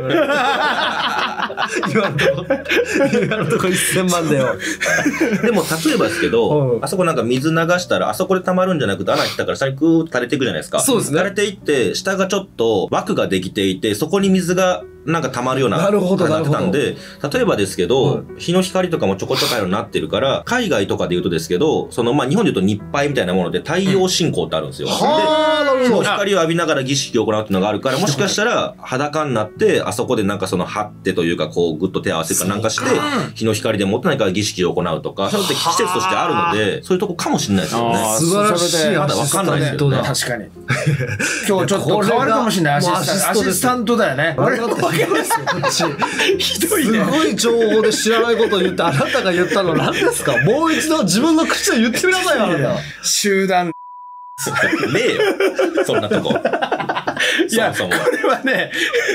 今のとこ1000万だよ。
でも、例えばですけど、あそこなんか水流したら、あそこで溜まるんじゃなくて、穴切ったから下にグーッと垂れていくじゃないですか。
そうですね。
垂れていって、下がちょっと枠ができていて、そこに水がなんか溜まるような感じになってたんで、例えばですけど、日の光とかもちょこちょこあるようになってるから、海外とかで言うとですけど、まあ日本で言うと日配みたいなもので太陽信仰ってあるんですよ。で、その光を浴びながら儀式を行うっていうのがあるから、もしかしたら裸になって、あそこでなんか張ってというか、こうグッと手合わせるかなんかして、日の光でもって何か儀式を行うとか、それって季節としてあるので、そういうとこかもしれないですよね。
素晴らしい。
まだわかんないですよね。
確かに。今日ちょっと変わるかもしれない。アシスタントだよね。俺のわけですよ。ひどいね。
すごい情報で知らないことを言って、あなたが言ったの何ですか？もう一度自分の口で言ってみなさいよ、あなた。
集団。
ねえよ。そんなとこ。
いや、これはね、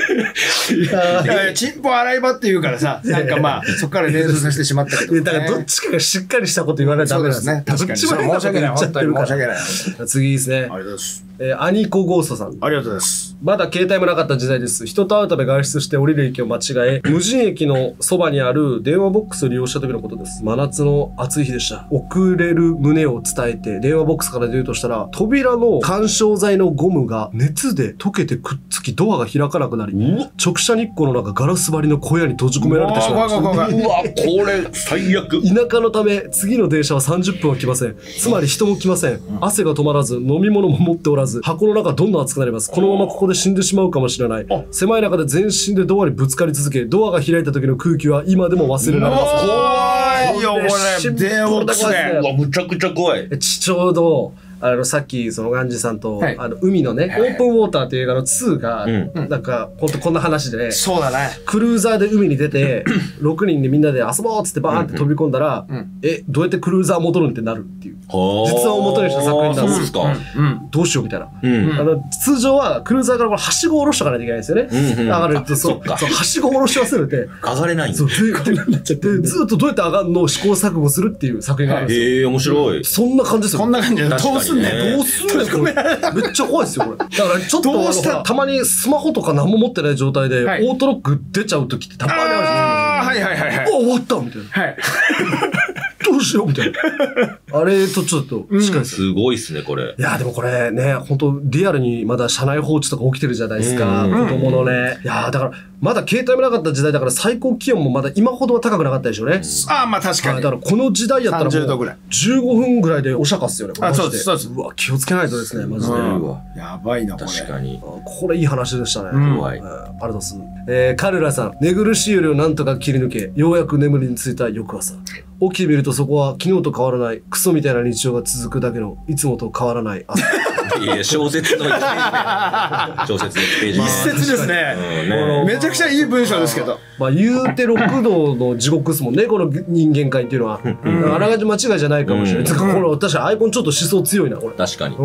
チンポ洗い場って言うからさ、なんかまあ、そこから連想させてしまったけど。
だからどっちかがしっかりしたこと言わないとダメなんですね。
確かに。申し訳ない。本当に申し訳ない。
次ですね。
ありがとうございます。
アニコゴーストさん。
ありがとうございます。
まだ携帯もなかった時代です。人と会うため外出して降りる駅を間違え、無人駅のそばにある電話ボックスを利用した時のことです。真夏の暑い日でした。遅れる旨を伝えて電話ボックスから出るとしたら、扉の干渉剤のゴムが熱で溶けてくっつきドアが開かなくなり、直射日光の中ガラス張りの小屋に閉じ込められてしまいました。
うわ、これ最悪。
田舎のため次の電車は30分は来ません。つまり人も来ません。汗が止まらず飲み物も持っておらず、箱の中どんどん暑くなります。このままここで死んでしまうかもしれない。狭い中で全身でドアにぶつかり続け、ドアが開いた時の空気は今でも忘れられません。
怖いよ、これ。電話ボックスね。
うわ、むちゃくちゃ怖い。
ちょうど、さっき、そのガンジさんと、
はい
海のね、オープンウォーターっていう映画の2が、なんか、ほんとこんな話で、
そうだね。
クルーザーで海に出て、6人でみんなで遊ぼうっつってバーンって飛び込んだら、どうやってクルーザー戻るんってなるっていう。実話を元にした作品なんですよ。
そうですか。
どうしようみたいな。
うん。
通常はクルーザーからこれはしごを下ろしとかないといけないんですよね。上がると、そう、はしごを下ろし忘れて、
上がれないんだ。
そう、ずっとどうやって上がるのを試行錯誤するっていう作品があるんですよ。
へえ、面白い。
そんな感じですよ。
こんな感じで。どうすんねん。
どうすんねんこれめっちゃ怖いですよ、これ。だからちょっとたまにスマホとか何も持ってない状態で、オートロック出ちゃう時ってたまにあるじゃないですか。
はい。
終わったみたいな。
はい。
どうしようみたいな。あれとちょっと近いです。
すごいっすね、これ。
いや、でもこれね、本当リアルにまだ車内放置とか起きてるじゃないですか。子供のね。いや、だから、まだ携帯もなかった時代だから最高気温もまだ今ほどは高くなかったでしょうね。
ああ、まあ確かに。
だからこの時代やったらもう
30度ぐらい。
15分ぐらいでお釈迦っすよね。
あ、そうです、そうです。
うわ、気をつけないとですね、マジで。
やばいな、これ。
確かに。
これいい話でしたね。
怖い。
ありがとうございます。カルラさん、寝苦しい夜をなんとか切り抜け、ようやく眠りについた翌朝。起きてみるとそこは昨日と変わらない、クソみたいな日常が続くだけの、いつもと変わらない朝。
いや、小説の1ページ。小説の1ページ。
一節ですね。めちゃくちゃいい文章ですけど。
まあ言うて6度の地獄ですもんね、この人間界っていうのは。あらがち間違いじゃないかもしれない。これ確かにアイコンちょっと思想強いな、これ。
確かに。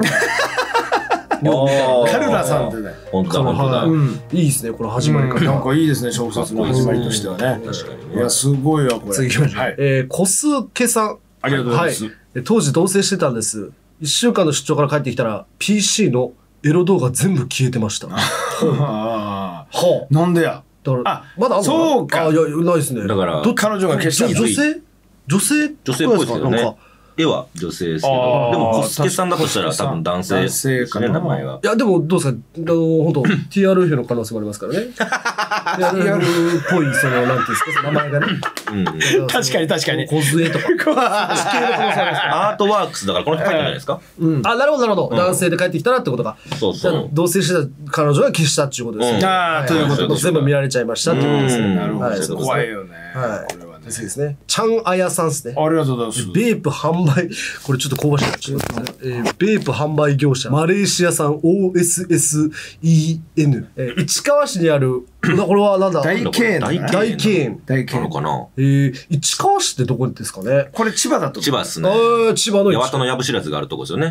カルラさんってね。
本当だ。
いいですね、この始まり方。
なんかいいですね、小説の始まりとしてはね。
確かに。
いや、すごいわ、これ。
次行きましょう。小須家さん。
ありがとうございます。
当時同棲してたんです。1週間の出張から帰ってきたら、PC のエロ動画全部消えてました。
なんでや。
だから、まだあんの
そうか。
いや、ないですね。
だから、
彼女が消した
女性っぽい
ですけどね。絵は女性ですけど、でも小助さんだとしたら多分男性ですね、名前は。
いや、でもどうですか、本当 TRF の可能性もありますからね。TRF っぽい、その、なんていうんですか、名前がね。
確かに確かに。
小杖とか。
アートワークスだからこの人書いてるんじゃないですか。
あ、なるほど、なるほど。男性で帰ってきたらってことか。
そうそう。
同棲してた彼女が消したっていうことですね。
ああ、ということで。
全部見られちゃいましたっていうことですね。
なるほど。怖いよね。
はい。そうですね。チャンアヤさんですね。
ありがとうございます。
ベープ販売、これちょっと香ばしい。ベープ販売業者、マレーシア産 OSSEN。市川市にある、これはなんだ
大敬園。
大敬園。
なのかな。
市川市ってどこですかね。
これ千葉だと。
千葉っすね。
千葉の
八幡の藪知らずがあるとこですよね。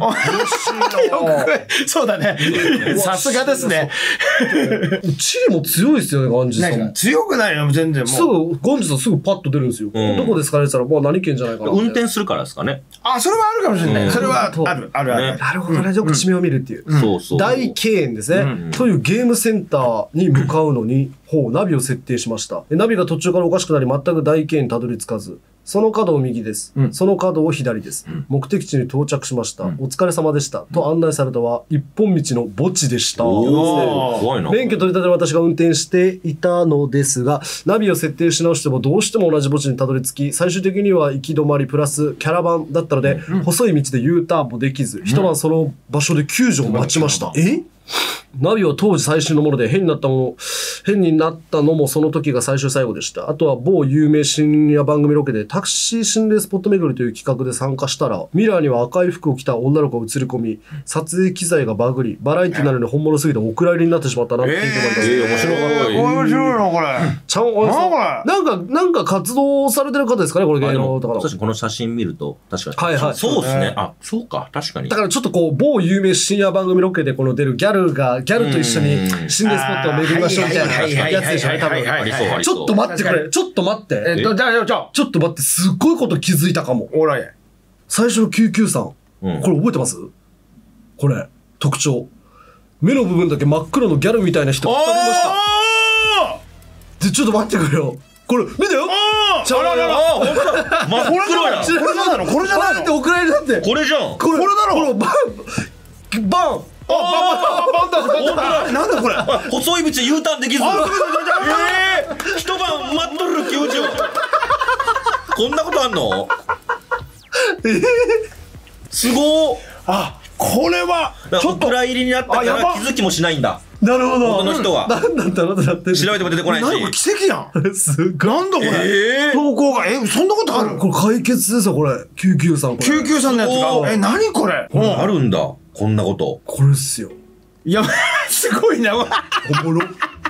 そうだね。さすがですね。
チリも強いですよね、ガンジさん。
強くないよ、全然もう。
すぐ、ガンジさんすぐパッと出るんですよ。どこですかねって言ったら、まあ何県じゃないかな。
運転するからですかね。
あ、それはあるかもしれない。それはある。
なるほどね。よく地名を見るっていう。
そうそう。
大敬園ですね。というゲームセンターに向かうのに、ナビを設定しました。ナビが途中からおかしくなり、全く大敬園にたどり着かず、その角を右です。その角を左です。目的地に到着しました。お疲れ様でした。と案内されたは、一本道の墓地でした。
怖いな。
免許取り立てで私が運転していたのですが、ナビを設定し直してもどうしても同じ墓地にたどり着き、最終的には行き止まりプラスキャラバンだったので、細い道で U ターンもできず、一晩その場所で救助を待ちました。ナビは当時最新のもので変になったのもその時が最終最後でした。あとは某有名深夜番組ロケでタクシー心霊スポット巡りという企画で参加したら、ミラーには赤い服を着た女の子が映り込み、撮影機材がバグり、バラエティなのに本物すぎてお蔵入りになってしまったなって聞いてもらいます。
面白い。
面白いな、これ。
ちゃん、なんか活動されてる方ですかね、これ芸能とか。
確かにこの写真見ると、確かに。
はいはい。
そうですね。あ、そうか、確かに。
だからちょっとこう、某有名深夜番組ロケでこの出るギャルと一緒に心霊スポットを巡りましょうみたいなやつでしょうね、多分。ちょっと待ってくれ。ちょっと待って。
じゃあ、ちょっ
と待って、すっごいこと気づいたかも。
おらや。
最初の99さん。これ覚えてます？これ、特徴。目の部分だけ真っ黒のギャルみたいな人が2人いました。で、ちょっと待ってくれよ。これ、見てよ。
真っ黒や。
これじゃないの？これじゃないの？
って送られるだって。
これじゃん。
これだろ。バン
だ。なんだこれ。
細い道 U ターンできず。一晩待っとる90。こんなことあんの？すごー。
あ、これは
ちょっと裏入りになったから気づきもしないんだ。
なるほど。
元の人は。
なんだったのだって
調べても出てこないし。
なんか奇跡やん。
すごい。
なんだこれ。投稿がそんなことある？
これ解決ですよこれ。99さん。
99さんのやつが。何これ。
あるんだ。こんなこと。
これっすよ。
いやすごいな。
おもろ。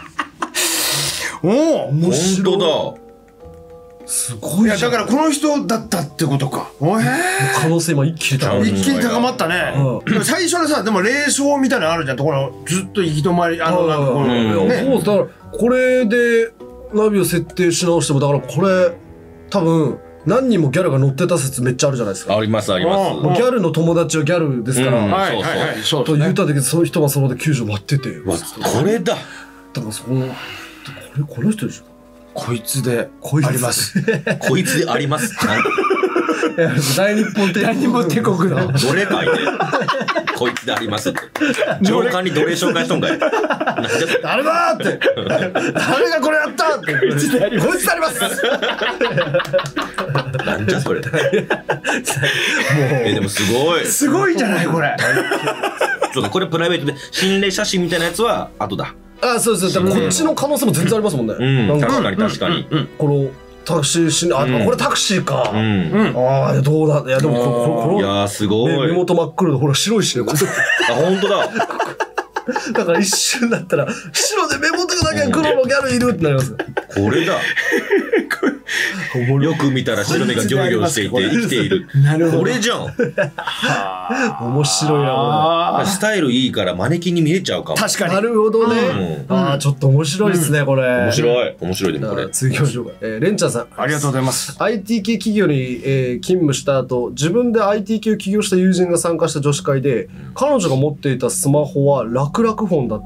面白だ。
すごい。
いやだからこの人だったってことか。
可能性今一気に
高まったね。最初のさでも霊障みたいなのあるじゃん。ところずっと行き止まりなんかこのね。
そうだからこれでナビを設定し直してもだからこれ多分何人もギャルが乗ってた説めっちゃあるじゃないですか。
ありますあります。
ギャルの友達はギャルですから。
はいはいはい。そう
と言った時そういう人がそので救助待ってて。
これだ。
だからこの人でしょ。
こいつであります。
こいつであります。
大日本帝国の
奴隷書いて。こいつでありますって。上官に奴隷紹介しとんかい。
誰だって。誰がこれやったって。こいつであります。
なんじゃそれ。でもすごい。
すごいじゃないこれ。
ちょっとこれプライベートで心霊写真みたいなやつは後だ。
あ、そうです。こっちの可能性も全然ありますもんね。
確かに確かに。
このタクシーこれタクシーか。ああ、どうだ。いやでも
いやすごい。
目元真っ黒でほら白いしね。
あ、本当だ。
だから一瞬だったら白で目元だけ黒のギャルいるってなります。
これだ。よく見たら白目がギョギョしていて生きている。
なるほど。
これじゃん。
面白いな。
スタイルいいからマネキンに見えちゃうかも。
確かに。
なるほどね。ああ、ちょっと面白いですねこれ。
面白い。面白いでもこれ。
次行きましょうか。レンチャーさん。
ありがとうございます。
IT 系企業に勤務した後、自分で IT 系を起業した友人が参加した女子会で、彼女が持っていたスマホは楽々フォンだった。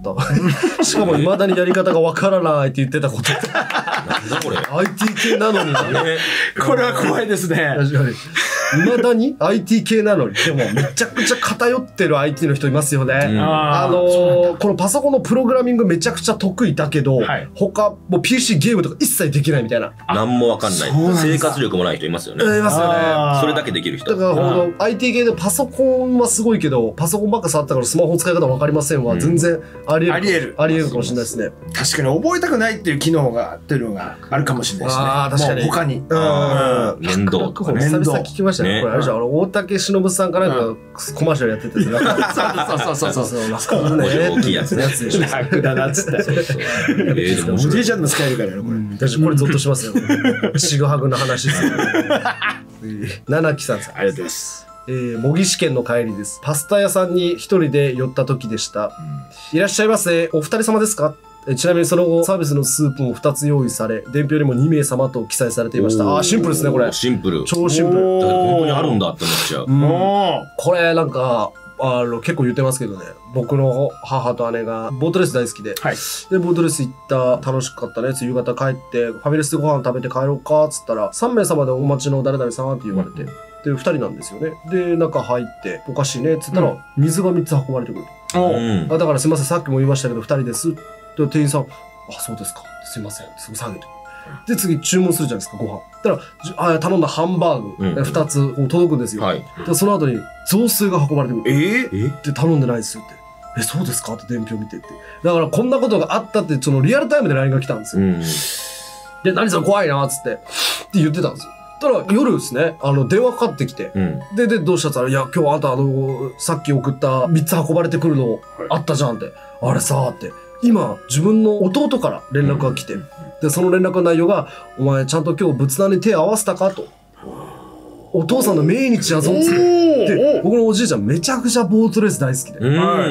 しかも未だにやり方がわからないって言ってたこと。
なんだこれ。
IT 系なのにね。
これは怖いですね。
確かに。未だに IT 系なのに。でもめちゃくちゃ偏ってる IT の人いますよね。このパソコンのプログラミングめちゃくちゃ得意だけど、他、もう PC ゲームとか一切できないみたいな。
なんもわかんない。生活力もない人いますよね。
いますよね。
それだけできる人。
だからほんと IT 系でパソコンはすごいけど、パソコンばっか触ったからスマホの使い方わかりませんわ。全然あり得るかもしれないですね。
確かに覚えたくないっていう機能が出るのがあるかもしれないですね。
ああ、確かに。
他に。
面倒。
久々聞きましたね。これあれじゃん、大竹しのぶさんかなんかコマーシャルやってて。そう楽ね。
大きいやつね。
楽だなっつって。おじいちゃんの使えるからね、これ。
これゾッとしますよ。ちぐはぐの話ですよ。七木さん。
ありがとうございます。
模擬試験の帰りです。パスタ屋さんに一人で寄った時でした。いらっしゃいませ。お二人様ですか？ちなみにその後、サービスのスープも2つ用意され、伝票にも2名様と記載されていました。シンプルですね、これ。
シンプル。
超シンプル。
本当にあるんだって思っちゃう。
これなんか、結構言ってますけどね。僕の母と姉がボートレース大好きで。で、ボートレース行った、楽しかったね。夕方帰って、ファミレスでご飯食べて帰ろうか、つったら、3名様でお待ちの誰々さんって言われて。で、2人なんですよね。で、中入って、おかしいね、つったら、水が3つ運ばれてくると。だからすいません、さっきも言いましたけど、2人です。で、店員さん、あ、そうですか。すいません。すぐ下げて。で、次注文するじゃないですか、ご飯。だから、頼んだハンバーグ、2つ届くんですよ。で、その後に、雑炊が運ばれてくる。で、頼んでないですって。そうですかって伝票見てって。だから、こんなことがあったって、そのリアルタイムで LINE が来たんですよ。で、何それ怖いな、つって。って言ってたんですよ。たら、夜ですね、電話かかってきて。で、どうしたって言ったら、いや、今日あんたさっき送った3つ運ばれてくるのあったじゃんって。あれさ、って。今、自分の弟から連絡が来て、で、その連絡の内容が、お前ちゃんと今日仏壇に手合わせたかと。お父さんの命日やぞっつって。で、僕のおじいちゃんめちゃくちゃボートレース大好きで。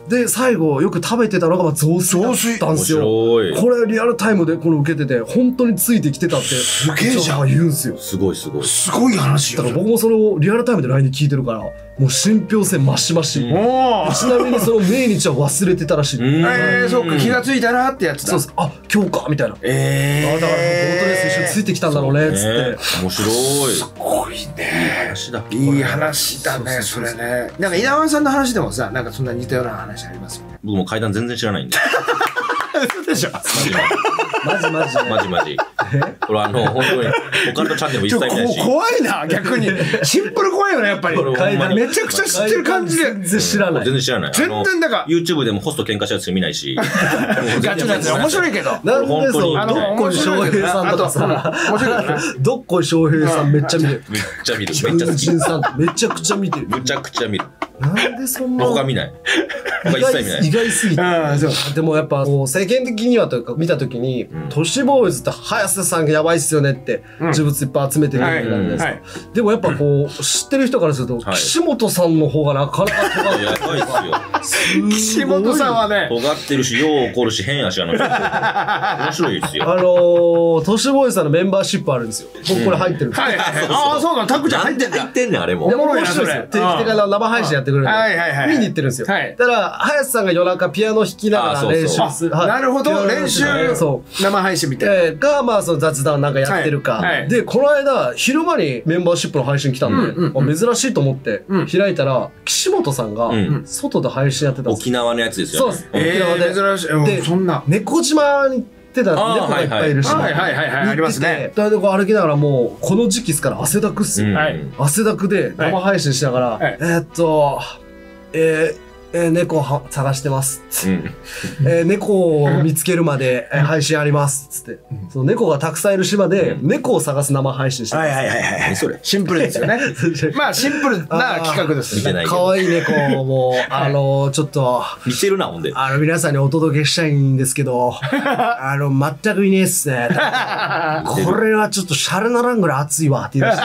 で、最後、よく食べてたのが、雑炊だったんですよ。
面白い。
これリアルタイムでこの受けてて、本当についてきてたって、
すげえじゃん。
言うんすよ。
すごいすごい。
すごい話よ。
だから僕もそれをリアルタイムで LINE で聞いてるから、もう信憑性増し増し。
おー。
ちなみにその命日は忘れてたらしい。
そっか、気がついたらってやつだ。
そうです。あ、今日かみたいな。だからボートレース一緒についてきたんだろうね、つって。
面白い。
すごいね。
話だ。
いい話だね、それね。なんか稲川さんの話でもさ、なんかそんな似たような話ありますよね。
僕も階段全然知らないんで。
嘘でしょ。
マジ。
マジ。これ本当に、他のチャンネルも一切見ないし。
怖いな、逆に。シンプル怖いよね、やっぱり。めちゃくちゃ知ってる感じで。
全然知らない。
全然知らない。
全然だから。
YouTube でもホスト喧嘩したやつ見ないし。
ガチなやつ面白いけど。
なんでそう、どっこい翔平さんとかさ、
面白いな。
どっこい翔平さんめっちゃ見る。
めっちゃ見る。めっちゃ好き。
めちゃくちゃ見てる。
むちゃくちゃ見る。
なんでそんな。
他見ない。他一切見ない。
意外すぎて。でもやっぱ世間的にはというか見たときに、都市ボーイズって早瀬さんがやばいっすよねって呪物いっぱい集めてるじゃないですか。でもやっぱこう知ってる人からすると岸本さんの方がなかなか尖ってる。
やばいっすよ。
岸本さんはね、
尖ってるし、よう怒るし、変やし、面白いですよ。
都市ボーイズさんのメンバーシップあるんですよ。僕これ入ってるんですよ。
ああ、そうか、タクちゃん入ってんだ。
入ってんねん、あれも。
おもろいな、それ。
定期的な生配信やってくれるんで、見に行ってるんですよ。だから早瀬さんが夜中ピアノ弾きながら練習する。
なるほど、練習、生配信みたいな。
が、まあ、その雑談なんかやってるか。で、この間、昼間にメンバーシップの配信来たんで、珍しいと思って開いたら、岸本さんが外で配信やってたんです。
沖縄のやつですよ。
そうです。沖縄で。
珍しい。で、そんな。
猫島に行ってた猫がいっぱいいるし。
ありますね。
だから歩きながらもう、この時期ですから汗だくっすよ。汗だくで生配信しながら、猫探してます。猫を見つけるまで配信あります。つって。その猫がたくさんいる島で猫を探す生配信してます。
はい。それ。シンプルですよね。まあ、シンプルな企画ですね。
かわいい猫も、ちょっと。
見せるな、ほんで。
皆さんにお届けしたいんですけど、全くいねえっすね。これはちょっとシャレならんぐらい熱いわ、って言い出して。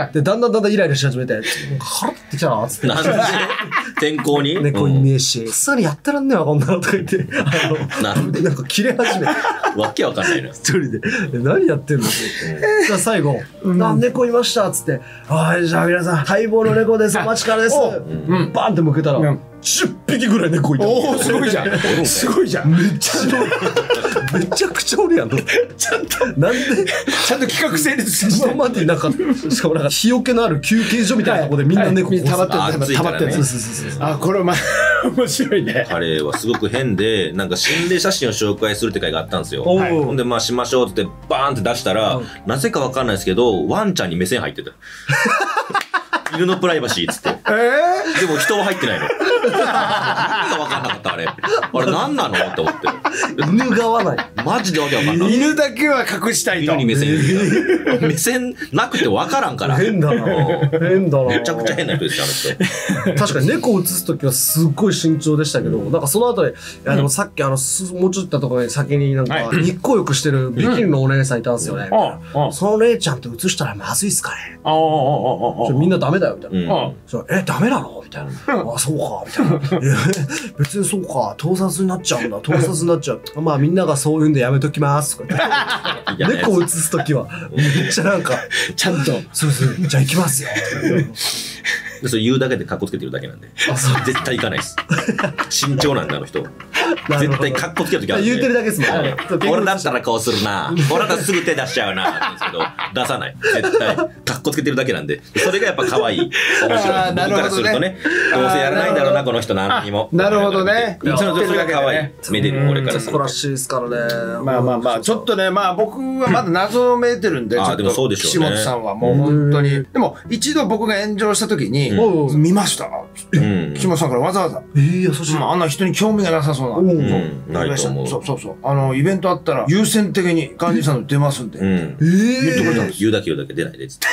で、だんだんイライラし始めて、腹立ってきたな、つって。
なんで天候に
猫いねえし、さらやってらんねえわ、こんなのとか言って、なんか切れ始めて。
わけわかんないな。
一人で、何やってんのって。じゃあ最後、猫いました、つって、はい、じゃあ皆さん、待望の猫です、お待ちからです。バンって向けたら、10匹ぐらい猫いた。
おお、すごいじゃん。すごいじゃん。
めちゃくちゃおるやん。ちゃんと、なんで
ちゃんと企画成立して。
今までなんか、しかもなんか、日よけのある休憩所みたいなところでみんな猫
溜まってる。あ、これ面白いね。
あれはすごく変で、なんか心霊写真を紹介するって会があったんですよ。ほんで、まあしましょうってバーンって出したら、なぜかわかんないですけど、ワンちゃんに目線入ってた。犬のプライバシーっつって。でも人は入ってないの。意味が分かんなかった、あれ。あれ何なのって思って。
犬が合わない。
マジでわけわかんない。
犬だけは隠したいと。
犬に目線。目線なくて分からんから。
変だな。変だな。
めちゃくちゃ変な人ですよ、あの
人。確かに猫を映すときはすっごい慎重でしたけど、なんかその後で、でもさっきもうちょっと行ったところに先になんか、日光浴してるビキニのお姉さんいたんですよね。その姉ちゃんと映したらまずいっすかね。みんなダメだよ、みたいな。ダメなのみたいな。あ、そうか、みたいな。別にそうか、盗撮になっちゃうんだ、盗撮になっちゃう。まあみんながそう言うんでやめときますとか言って。猫を映すときは、めっちゃなんか、
ちゃんと。
そう、じゃあ行きますよ。
でそれ言うだけでカッコつけてるだけなんで。絶対行かないです。慎重なんだ、あの人。絶対カッコつけるときあるんで。
言ってるだけですもんね。
俺だったらこうするな。俺だったらすぐ手出しちゃうな。って言うんですけど、出さない。絶対、カッコつけてるだけなんで。それがやっぱ可愛い。面白い。僕からするとね。どうせやらないんだろうな、この人何にも。
なるほどね。
それが可愛い。めでる、俺からすると。
男らしいですからね。
まあ、ちょっとね、まあ僕はまだ謎めいてるんで、
でもそうでしょうね。
岸本さんはもう本当に。でも、一度僕が炎上した時に、見ました岸本さんからわざわざ。
優しい。
あんな人に興味がなさそうな。
ないと思う。
そう。イベントあったら優先的に幹事さんの出ますんで。言ってくれたんです。
言うだけ出ないで、つって。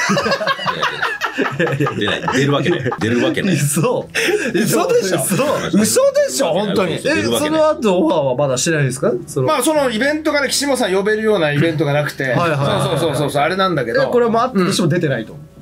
出ない。出るわけない。出るわけない。
嘘
でしょ嘘でしょ本当に。
その後オファーはまだしてないですか？
まあそのイベントから岸本さん呼べるようなイベントがなくて。そう、あれなんだけど。
これもあってしても出てないと。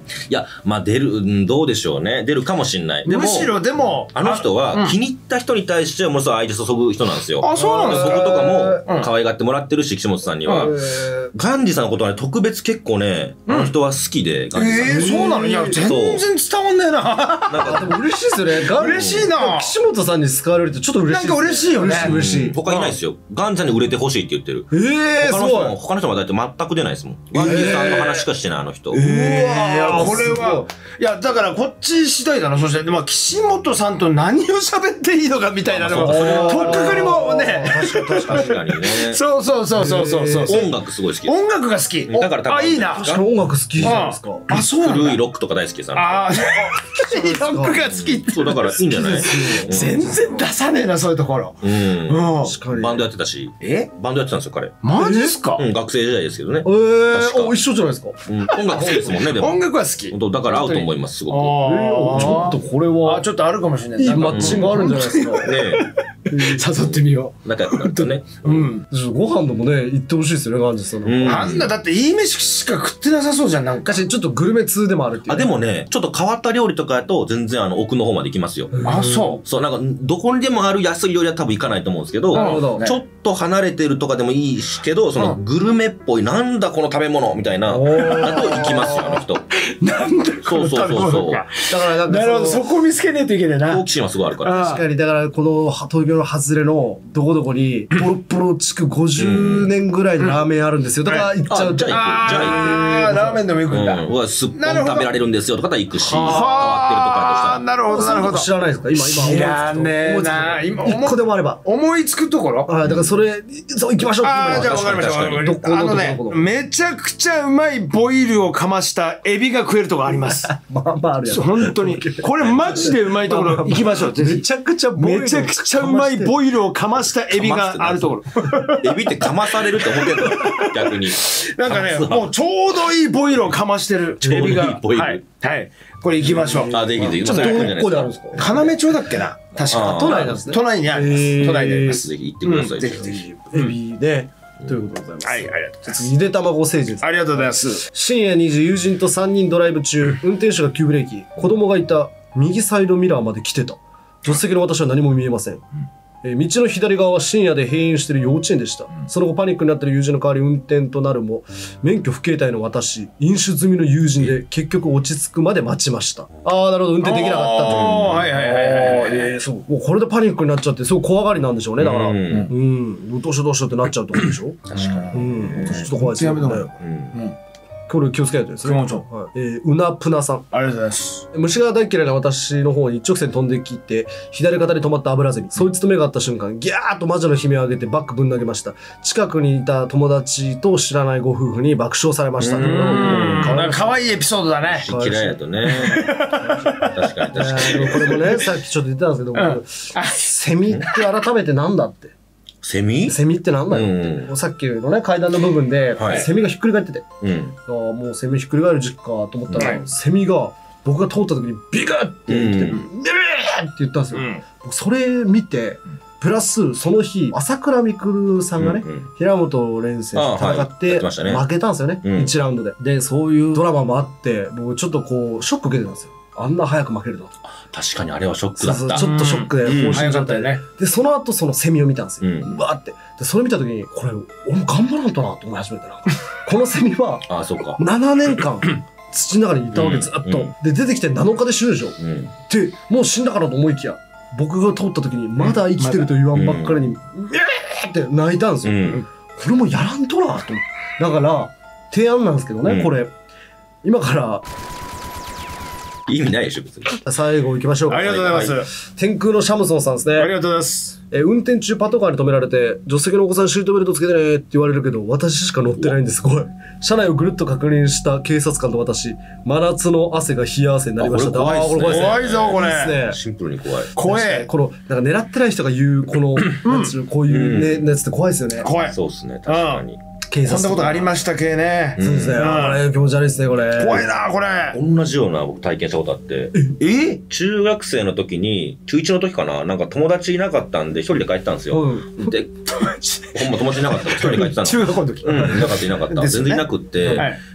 いや、まあ出る、どうでしょうね。出るかもしんない。でも、
むしろでも、
あの人は気に入った人に対してはものすごい愛情注ぐ人なんですよ。
あ、そうなんですか。
僕とかも可愛がってもらってるし、岸本さんには。ガンジさんのことはね、特別結構ね、あの人は好きで、ガンジさん。
そうなの？いや、全然伝わんねえな。
なんかでも嬉しいですよね。
嬉しいな。
岸本さんに好かれるってちょっと嬉しい。
なんか嬉しいよね。
嬉しい。
他いないですよ。ガンジさんに売れてほしいって言ってる。他の人はだって全く出ないですもん。ガンジさんの話しかしてない、あの人。
いや、これは、いや、だからこっち次第だな。そして、まあ、岸本さんと何を喋っていいのかみたいなのも、とっかかりもね。
確かにね。
そう。
音楽すごい好き。
音楽が好き。
だから多分。
あ、いいな。
確かに音楽好きじゃないですか。
あ、そうなんだ。
古いロックとか大好きです。
ああ、古いロックが好きって。
そう、だからいいんじゃない？
全然出さねえな、そういうところ。
確かに。バンドやってたし。バンドやってたんですよ、彼。
マジっすか？
学生時代ですけどね。
一緒じゃないですか。
音楽好きですもんね、でも。
音楽は好き。
だから合うと思います、すごく。
ちょっとこれは。
ちょっとあるかもしれない。
いいマッチングあるんじゃないですか。
ね
誘ってみよ
う。仲良くなるとね。
ご飯でもね、行ってほしいですよね、ガンジさんの。
あんな、だっていい飯しか食ってなさそうじゃん、なんか。
ちょっとグルメ通でもあるっていう。
でもね、ちょっと変わった料理とかだと全然奥の方まで行きますよ。
あ、そう。
そう、なんか、どこにでもある安い料理は多分行かないと思うんですけど、ちょっと離れてるとかでもいいしけど、そのグルメっぽい、なんだこの食べ物みたいな、だと行きますよ、あの人。
なんだこの食べ物か。だからなんか、なるほど、そこ見つけねえといけないな。
好奇心はすごいあるから。
確かに、だからこの東京の外れのどこどこに、ボロボロ地区50年ぐらいのラーメンあるんですよ。だから行っちゃう。
じゃあ
行く。ラーメンでも行くんだ。
すっぽん食べられるんですよとかだ行くし、変わってるとかとしたら。
なるほど、なるほど。
知らないですか？今、
知らねえな。
今、一個でもあれば。
思いつくところ？
だからそれ、そう行きましょう。
じゃあ分かりました。めちゃくちゃうまいボイルをかましたエビが食えるとこあります。
まああるやん。
本当に。これマジでうまいところ行きましょう。
めちゃくちゃ
うまいボイルをかましたエビがあるところ。
エビってかまされるって思ってんの？逆に。
なんかね、もうちょうどいいボイルをかましてるエビが。はい。これ行きましょう。
できる。
どこであるんですか？
要町だっけな。確か。
都内なんですね。
都内にあります。都内にあります。
ぜひ行ってください。
ぜひぜひ。
エビね。ということでございます。
はい、ありがとうございます。
ゆで卵政治です。
ありがとうございます。
深夜2時、友人と3人ドライブ中、運転手が急ブレーキ、子供がいた右サイドミラーまで来てた。助手席の私は何も見えません。道の左側は深夜で閉園している幼稚園でした。その後パニックになっている友人の代わり運転となるも、免許不携帯の私、飲酒済みの友人で結局落ち着くまで待ちました。なるほど、運転できなかったと。そう。もうこれでパニックになっちゃって、すごい怖がりなんでしょうね、だから。どうしようってなっちゃうってことでしょ？確かに。ちょっと怖いですよね。これ気をつけないとですね。うなぷなさん。
ありがとうございます。
虫が大嫌いな私の方に一直線飛んできて、左肩に止まったアブラゼミ。そいつと目が合った瞬間、ギャーッと魔女の悲鳴を上げてバッグぶん投げました。近くにいた友達と知らないご夫婦に爆笑されました。
かわいいエピソードだね。
嫌いやとね。確かに。
これもね、さっきちょっと言ってたんですけど、セミって改めてなんだって。
セミ
ってなんだよって。さっきのね、階段の部分で、セミがひっくり返ってて。もうセミひっくり返る時期かと思ったら、セミが僕が通った時にビクッて来て、ビビーって言ったんですよ。僕それ見て、プラスその日、朝倉未来さんがね、平本蓮選手と戦って負けたんですよね。1ラウンドで。で、そういうドラマもあって、僕ちょっとこう、ショック受けてたんですよ。あんな早く負けると。
確かにあれはショックだった。
ちょっとショックで、放心状態で。で、その後そのセミを見たんですよ。わーって。で、それ見た時に、これ、俺も頑張らんとなと思い始めたな。このセミは、7年間、土の中にいたわけずっと。で、出てきて7日で死ぬでしょ。で、もう死んだからと思いきや、僕が通った時に、まだ生きてると言わんばっかりに、って泣いたんですよ。これもやらんとなと思って。だから、提案なんですけどね、これ。今から、
意味ないでしょ、別に。
最後行きましょうか。
ありがとうございます。
天空のシャムソンさんですね。
ありがとうございます。
運転中パトカーに止められて、助手席のお子さんシートベルトつけてねって言われるけど、私しか乗ってないんですごい。車内をぐるっと確認した警察官と私、真夏の汗が冷や汗になりました。
怖いですね。
怖いぞ、これ。
シンプルに怖い。
怖い。
この、なんか狙ってない人が言う、この、なんつうの、こういうね、やつって怖いですよね。
怖い。
そうですね、確かに。
そんなことありました系ね。
そうですね。これ気持ち悪いですね、これ。
怖いな、これ。
同じような僕体験したことあって。中学生の時に、中1の時かな、なんか友達いなかったんで一人で帰ったんですよ。で、ほんま友達いなかったら一人で帰ってたの。
中学校の時。
いなかった。全然いなくって。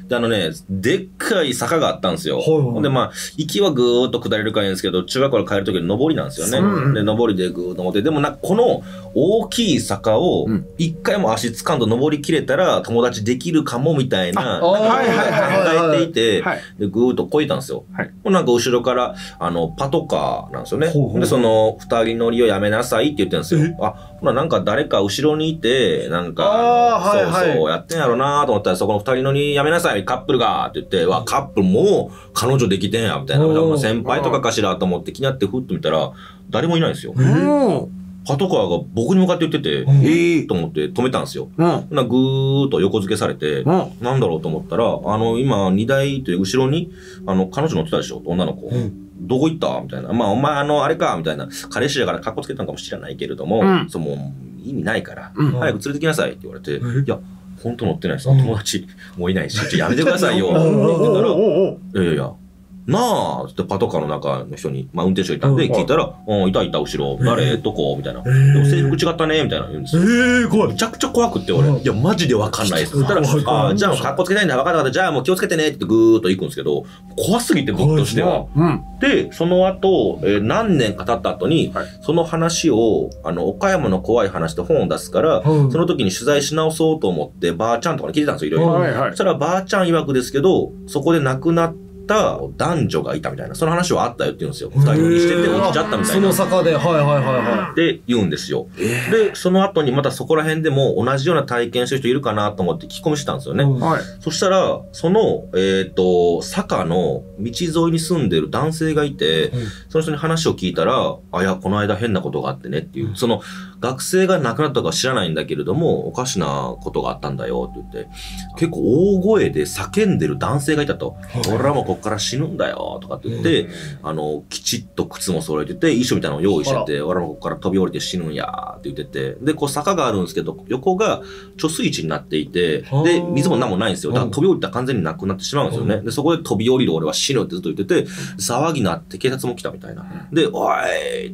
で、でっかい坂があったんですよ。ほんで、まあ、行きはぐーっと下れるからいいんですけど、中学校から帰るときに上りなんですよね。で、上りでぐーっと思って、でもこの大きい坂を、一回も足つかんと上りきれたら友達できるかもみたいな、考えていて、で、ぐーっと越えたんですよ。なんか後ろから、パトカーなんですよね。で、その、二人乗りをやめなさいって言ってるんですよ。ほら、なんか誰か後ろにいて、なんか、そう、やってんやろなと思ったら、そこの二人乗りやめなさい、カップルがって言って、カップルもう彼女できてんや、みたいな。先輩とかかしらと思って気になってふっと見たら、誰もいないんですよ。パトカーが僕に向かって言ってて、と思って止めたんですよ。ぐーっと横付けされて、なんだろうと思ったら、今、荷台という後ろに、彼女乗ってたでしょ、女の子。どこ行ったみたいな。まあ、お前あれかみたいな。彼氏だから格好つけたのかもしれないけれども、そう、もう意味ないから、早く連れてきなさいって言われて、いや、本当乗ってないです。友達もういないし、やめてくださいよ。って言ってたら、いや、なあってパトカーの中の人に、まあ運転手がいたんで聞いたら、いた後ろ、誰どこみたいな。でも制服違ったねみたいな言うんですよ。怖い。めちゃくちゃ怖くって俺。いや、マジでわかんないです。そしたら、じゃあ格好つけないんだ、わかったわかった。じゃあもう気をつけてねってぐーっと行くんですけど、怖すぎて僕としては。で、その後、何年か経った後に、その話を、岡山の怖い話で本を出すから、その時に取材し直そうと思って、ばあちゃんとかに聞いてたんですよ、いろいろ。そしたらばあちゃん曰くですけど、そこで亡くなって男女がいたみたいな、その話はあったよって言うんですよ。二人乗りしてて落ちちゃったみたいな。
その坂で、
で、言うんですよ。で、その後にまたそこら辺でも同じような体験してる人いるかなと思って聞き込みしたんですよね。そしたら、その、坂の道沿いに住んでる男性がいて、その人に話を聞いたら、いや、この間変なことがあってねっていう、その学生が亡くなったか知らないんだけれども、おかしなことがあったんだよって言って、結構大声で叫んでる男性がいたと。俺はもうこっから死ぬんだよとかって言って、きちっと靴も揃えてて、衣装みたいなのを用意してて、俺はもうこっから飛び降りて死ぬんやって言ってて、で、こう坂があるんですけど、横が貯水池になっていて、で、水も何もないんですよ。だから飛び降りたら完全になくなってしまうんですよね。で、そこで飛び降りる俺は死ぬってずっと言ってて、騒ぎになって警察も来たみたいな。で、おいって、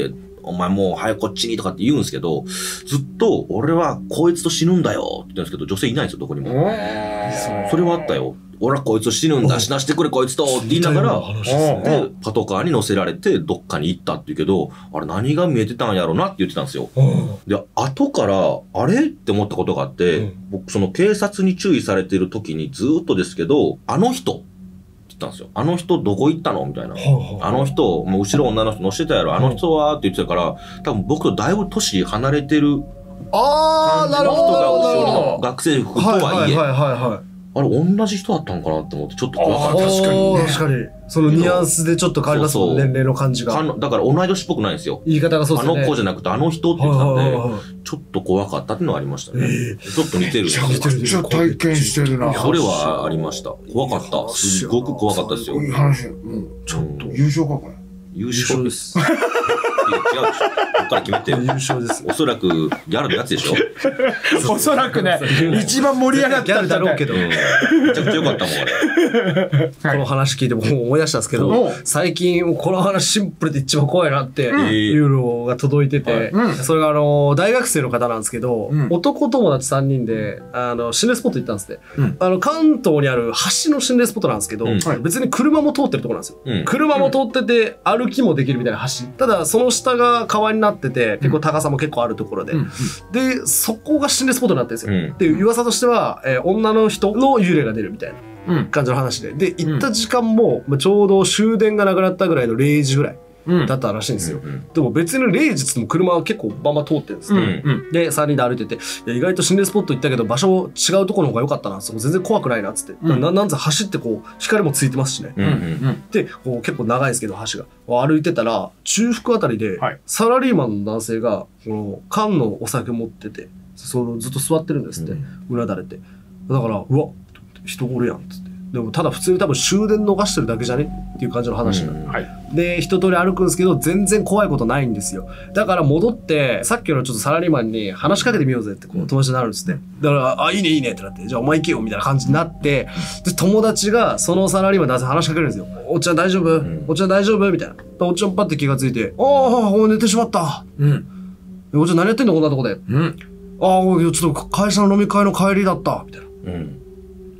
お前もう早くこっちにとかって言うんですけど、ずっと俺はこいつと死ぬんだよって言ってるんですけど、女性いないんですよ、どこにも。それはあったよ。俺はこいつと死ぬんだ、死なしてくれこいつとって言いながら、で、パトカーに乗せられてどっかに行ったって言うけど、あれ何が見えてたんやろなって言ってたんですよ。で、後から、あれって思ったことがあって、僕その警察に注意されてる時にずっとですけど、あの人、言ったんですよ。あの人どこ行ったのみたいな。あの人、もう後ろ女の人乗せてたやろ。あの人はって言ってたから、多分僕とだいぶ年離れてる感じの人が後ろの学生服とはいえ、あれ同じ人だったのかなって思ってちょっと怖かった。
確かに。確かに。そのニュアンスでちょっと変わりますもん、年齢の感じが。
だから同い年っぽくないんですよ。
言い方がそうですね。
あの子じゃなくてあの人って言ってたんで、ちょっと怖かったっていうのがありましたね。ちょっと似てる。
めちゃ体験してるな。
それはありました。怖かった。すっごく怖かったですよ。
いい話。ちょっと優勝かこれ。
優勝です。いや、違うでしょ。こっから決めてよ。
優勝です。
おそらく、ギャルのやつでしょ。
おそらくね、一番盛り上がったんだろうけど。
めちゃくちゃ良かったもん、
俺。この話聞いても思い出したんですけど、最近、この話シンプルで一番怖いなっていうのが届いてて、それが大学生の方なんですけど、男友達3人で、心霊スポット行ったんですね。関東にある橋の心霊スポットなんですけど、別に車も通ってるところなんですよ。車も通ってて、歩きもできるみたいな橋。ただ、その下が川になってて、結構高さも結構あるところで。で、そこが心霊スポットになってるんですよ。で、噂としては、女の人の幽霊が出るみたいな感じの話で。で、行った時間も、ちょうど終電がなくなったぐらいの0時ぐらい。だったらしいんですよ。でも別に0時っても車は結構バンバン通ってるんですね。で、3人で歩いてて、意外と心霊スポット行ったけど場所違うところの方が良かったな。そこ全然怖くないなっつって。なんせ走ってこう、光もついてますしね。で、こう結構長いですけど橋が。歩いてたら、中腹あたりで、サラリーマンの男性が、この缶のお酒持ってて、ずっと座ってるんですって。うなだれて。だから、うわ、人おるやんっつって。でもただ普通に多分終電逃してるだけじゃねっていう感じの話になる。で、一通り歩くんですけど、全然怖いことないんですよ。だから戻って、さっきのちょっとサラリーマンに話しかけてみようぜってこう友達になるんですね。だから、いいねいいねってなって、じゃあお前行けよみたいな感じになって、で、友達がそのサラリーマンに話しかけるんですよ。おっちゃん大丈夫おっちゃん大丈夫みたいな。おっちゃんパッて気がついて、寝てしまった。おっちゃん何やってんのこんなとこで。ちょっと会社の飲み会の帰りだった。みたいな。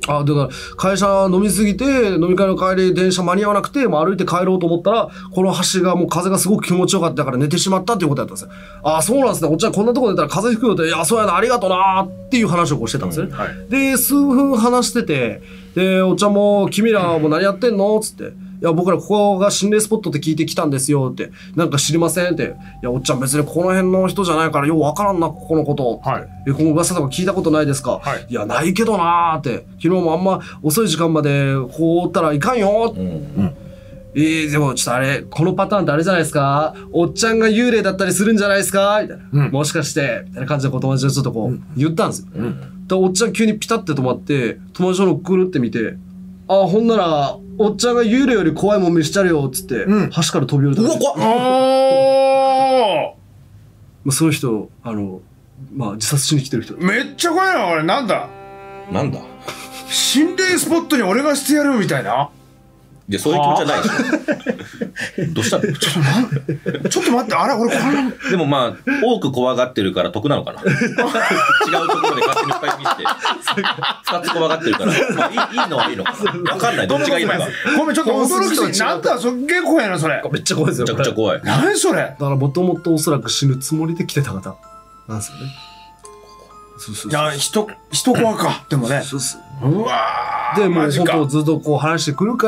だから会社飲みすぎて飲み会の帰り電車間に合わなくてもう歩いて帰ろうと思ったらこの橋がもう風がすごく気持ちよかったから寝てしまったっていうことだったんですよ。そうなんですね。おっちゃんこんなところで寝たら風邪ひくよって、いやそうやなありがとうなっていう話をこうしてたんですよね。で数分話してて、でおっちゃんも君らも何やってんのつって。いや僕らここが心霊スポットって聞いてきたんですよって。なんか知りませんって。いやおっちゃん別にこの辺の人じゃないからようわからんなここのことって。この噂とか聞いたことないですか。いやないけどなーって。昨日もあんま遅い時間までこうおったらいかんよ。でもちょっとあれこのパターンってあれじゃないですか。おっちゃんが幽霊だったりするんじゃないですかみたいな。もしかしてみたいな感じで友達にちょっとこう言ったんですよ。でおっちゃん急にピタって止まって友達のくるって見て。ほんなら、おっちゃんが幽霊より怖いもん見しちゃるよ、つって、橋から飛び降りた。うわ、怖っそういう人、自殺しに来てる人。
めっちゃ怖いな、これ。なんだ心霊スポットに俺がしてやるみたいな。
いや、そういう気持ちはないでしょ。どうしたの
ちょっと待って、あれ俺これ。
でもまあ、多く怖がってるから得なのかな。違うところで勝手にスパイミして、二つ怖がってるから、まあいいのはいいのかな。わかんない、どっちがいいのか。
ごめん、ちょっと驚きすぎ。なんだ、すっげえ怖いな、それ。
めっちゃ怖いですよ。
めちゃくちゃ怖い。
何それ。だ
からもともとおそらく死ぬつもりで来てた方なんですよね。
いや、人怖か。でもね。うわ
で、もう本当ずっとこう話してくるから、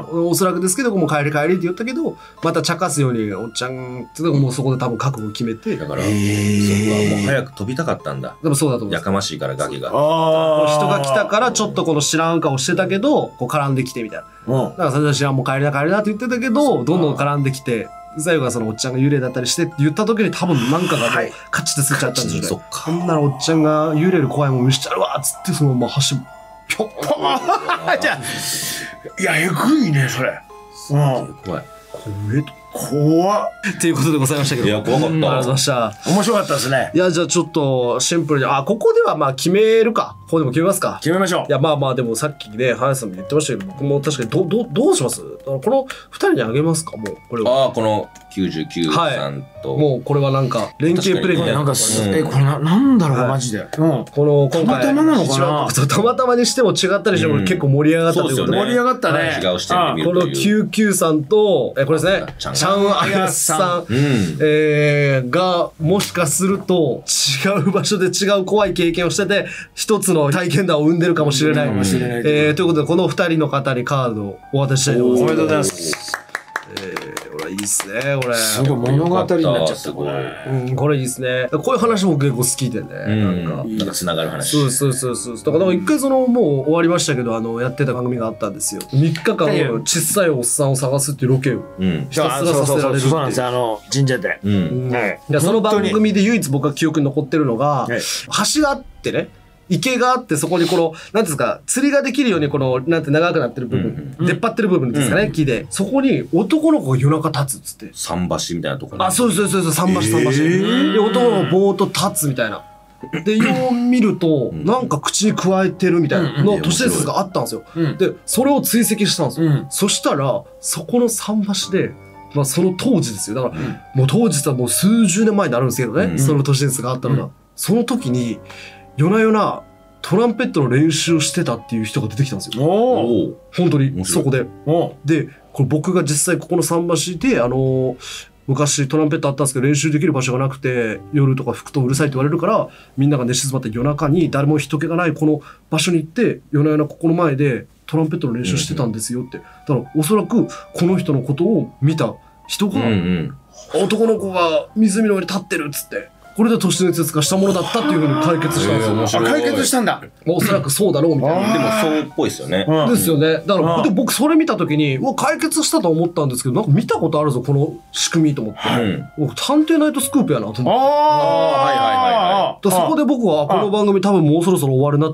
おそらくですけど、もう帰りって言ったけど、また茶化すように、おっちゃんってもうそこで多分覚悟を決めて。
だから、そこはもう早く飛びたかったんだ。
でもそうだと思う。
やかましいからガキが。
人が来たからちょっとこの知らん顔してたけど、こう絡んできてみたいな。だからそれじゃ知らんもう帰りなって言ってたけど、どんどん絡んできて、最後はそのおっちゃんが幽霊だったりしてって言った時に多分なんかがもうカチッてつっちゃったんですよね。そっか。ほんならおっちゃんが幽霊より怖いもん見しちゃうわっつってそのまま橋ぴょっ
じゃいや、えぐいね、それ。
怖い。
怖っ。
っていうことでございましたけど。
いや、怖かった。ありがとう
ございました。
面白かったですね。
いや、じゃあちょっとシンプルに、ここではまあ決めるか。ここでも決めますか。
決めましょう。
いや、まあでもさっきね、林さんも言ってましたけど、僕も確かにどうします？この二人にあげますかもう、これは。
この99さんと。
もうこれはなんか、連携プレイみたいな。
なんか、これなんだろう、マジで。
この、今回。
たまたまなのかな？
たまたまにしても違ったりしても結構盛り上がったということで。
盛り上がったね。
違う視点で見るという。
この99さんと、これですね、チャンアヤさんが、もしかすると、違う場所で違う怖い経験をしてて、一つの体験談を生んでるかもしれない。ということで、この二人の方にカードをお渡ししたいと思います。
おめでとうございます。
これいいっすね、これ。
すごい物語になっちゃった、これ。
これいいっすね。こういう話も結構好きでね。
なんか繋がる話。
そう。だから一回もう終わりましたけど、やってた番組があったんですよ。3日間、小さいおっさんを探すっていうロケをひたすらさせられる。
そうなんですよ、神社で。
その番組で唯一僕が記憶に残ってるのが、橋があってね、池があって、そこにこの、なんですか、釣りができるように、この、なんて長くなってる部分、出っ張ってる部分ですかね、木で。そこに男の子が夜中立つっつって。
桟橋みたいなところ。
そう、桟橋。で、男の子ぼーっと立つみたいな。で、よう見ると、なんか口に加えてるみたいなの都市伝説があったんですよ。で、それを追跡したんですよ。そしたら、そこの桟橋で、その当時ですよ。だから、もう当時はもう数十年前になるんですけどね、その都市伝説があったのが。その時に、夜な夜なトランペットの練習をしてたっていう人が出てきたんですよ。本当に、そこで。で、これ僕が実際ここの桟橋で、昔トランペットあったんですけど練習できる場所がなくて、夜とか吹くとうるさいって言われるから、みんなが寝静まって夜中に誰も人気がないこの場所に行って、夜な夜なここの前でトランペットの練習してたんですよって。だからおそらくこの人のことを見た人が、男の子が湖の上に立ってるっつって、これで都市伝説化したものだったっていうふうに解決したんですよ。
解決したんだ。
おそらくそうだろうみたいな。
でもそうっぽいですよね。
ですよね。だから僕それ見たときに、解決したと思ったんですけど、なんか見たことあるぞ、この仕組みと思って。探偵ナイトスクープやなと思って。そこで僕は、この番組多分もうそろそろ終わるなって。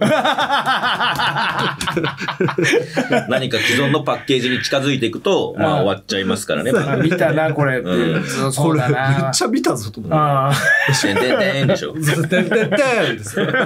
何か既存のパッケージに近づいていくと、終わっちゃいますからね。
見たな、これ。
これめっちゃ見たぞと思って。
てんてんでしょ。
てんてんてんですよ。
おー。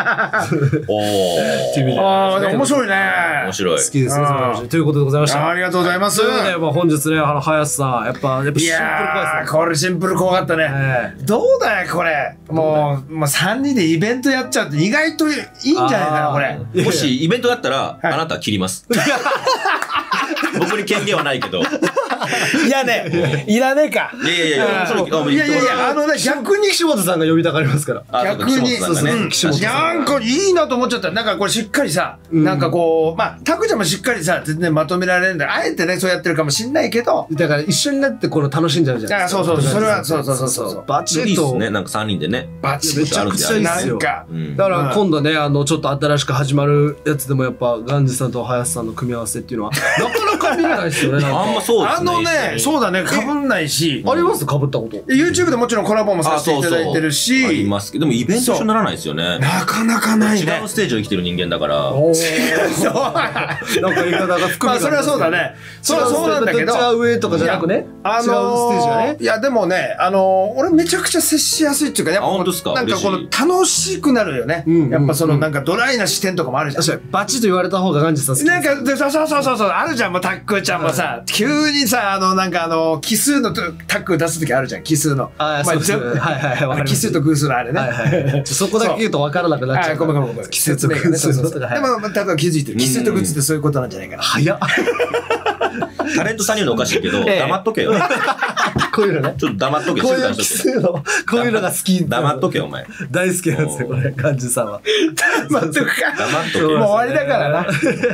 ああ、でも面白いね。
面白い。
好きですね、ということでございました。
ありがとうございます。
ということで、本日ね、林さん、やっぱシンプル怖いですね。
これシンプル怖かったね。どうだよ、これ。もう3人でイベントやっちゃうって意外といいんじゃないかな、これ。
もしイベントだったら、あなた切ります。僕に権限はないけど。
いやね、いらねえか。
いやいやいや、
いやいやいや、逆に
岸本さんが呼びたがりますから。
逆に、なんかいいなと思っちゃった。なんかこれしっかりさ、なんかこう、まあ、タクちゃんもしっかりさ、全然まとめられるんだ。あえてね、そうやってるかもしんないけど。
だから一緒になってこの楽しんじゃうじゃないですか。
そうそう、それは、そう。
バチッと。
ね、なんか3人でね。
バチッと。
めちゃくちゃいいっすよ。
なんか。
だから今度ね、ちょっと新しく始まるやつでもやっぱ、ガンジさんと林さんの組み合わせっていうのは、なかなか見れないですよね。
あんまそうですね。
そうだね、被んないし。
あります被ったこと。
YouTube でもちろんコラボもさせていただいてるし。
ありますけど、でもイベント一緒にならないですよね。
なかなかないね。
違うステージを生きてる人間だから。
そう。
なんか言い方が含め。
まあそれはそうだね。そうなんだけど。
どっちが上とかじゃなくね。違うステージがね。
いやでもね、俺めちゃくちゃ接しやすいっていうか、やっぱなんかこの楽しくなるよね。やっぱそのなんかドライな視点とかもあるじゃん。
確かにバチッと言われた方がガンジさん好き。
なんかそうあるじゃん。もうタックちゃんもさ、急にさなんか奇数のタック出す時あるじゃん。奇数の。
ああそうです。はい。
奇数と偶数のあれね。
そこだけ言うと分からなくなっちゃう。
ごめん。奇数と偶数のとか。でも多分気づいてる。奇数と偶数ってそういうことなんじゃないかな。
早っ。
タレントさんに言うのおかしいけど、黙っとけよ。
こういうのね。
ちょっと黙っとけ。
こういうのが好き。
黙っとけお前。
大好きなんですよこれガンジさんは。
黙っとくか。
黙っとけ。
もう終わりだからな。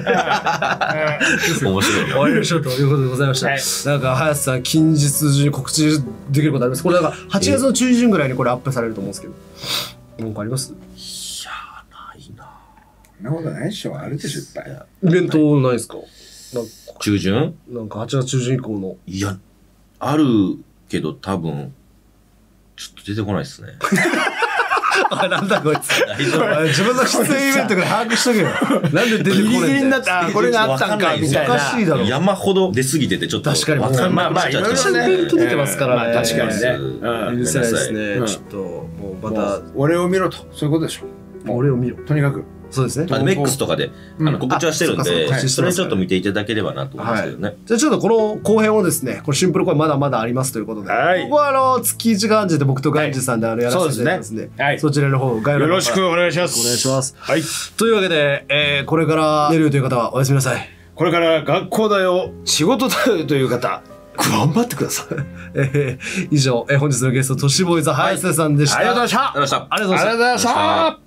面白い。
終わりましょうということでございました。なんか林さん近日中に告知できることあります？これなんか8月の中旬ぐらいにこれアップされると思うんですけど。なんかあります？
いやないな。
そんなことないでしょ。あるでしょいっぱい。
イベントないですか？
中旬？
なんか8月中旬以降の。
いや、あるけど多分、ちょっと出てこないですね。
なんだこいつ。自分の出演イベントから把握しとけよ。なんで出てこないんだよ。ギリギリになった。
これがあったんかみたいな。
おかしいだろ。
山ほど出過ぎててちょっと。
確かに。
まあ
いろいろ
イベント出てますからね。
確かにね。
許せないですね。ちょっと、もうまた。
俺を見ろと。そういうことでしょ。
俺を見ろ。
とにかく。
そうですね。
X とかで告知はしてるんで、それちょっと見ていただければなと思うんですけどね。
じゃあちょっとこの後編をですね、これシンプル声まだまだありますということで、ここは月1ガンジで僕とガンジさんでやらせていただきますんで、そちらの方概要欄
よろしくお願いします。
お願いします。はい。というわけで、これから寝るという方はおやすみなさい。
これから学校だよ、仕事だよという方、頑張ってください。
以上、本日のゲスト、都市ボーイズ林さんでした。
ありがとうございました。
ありがとうございました。
ありがとうございました。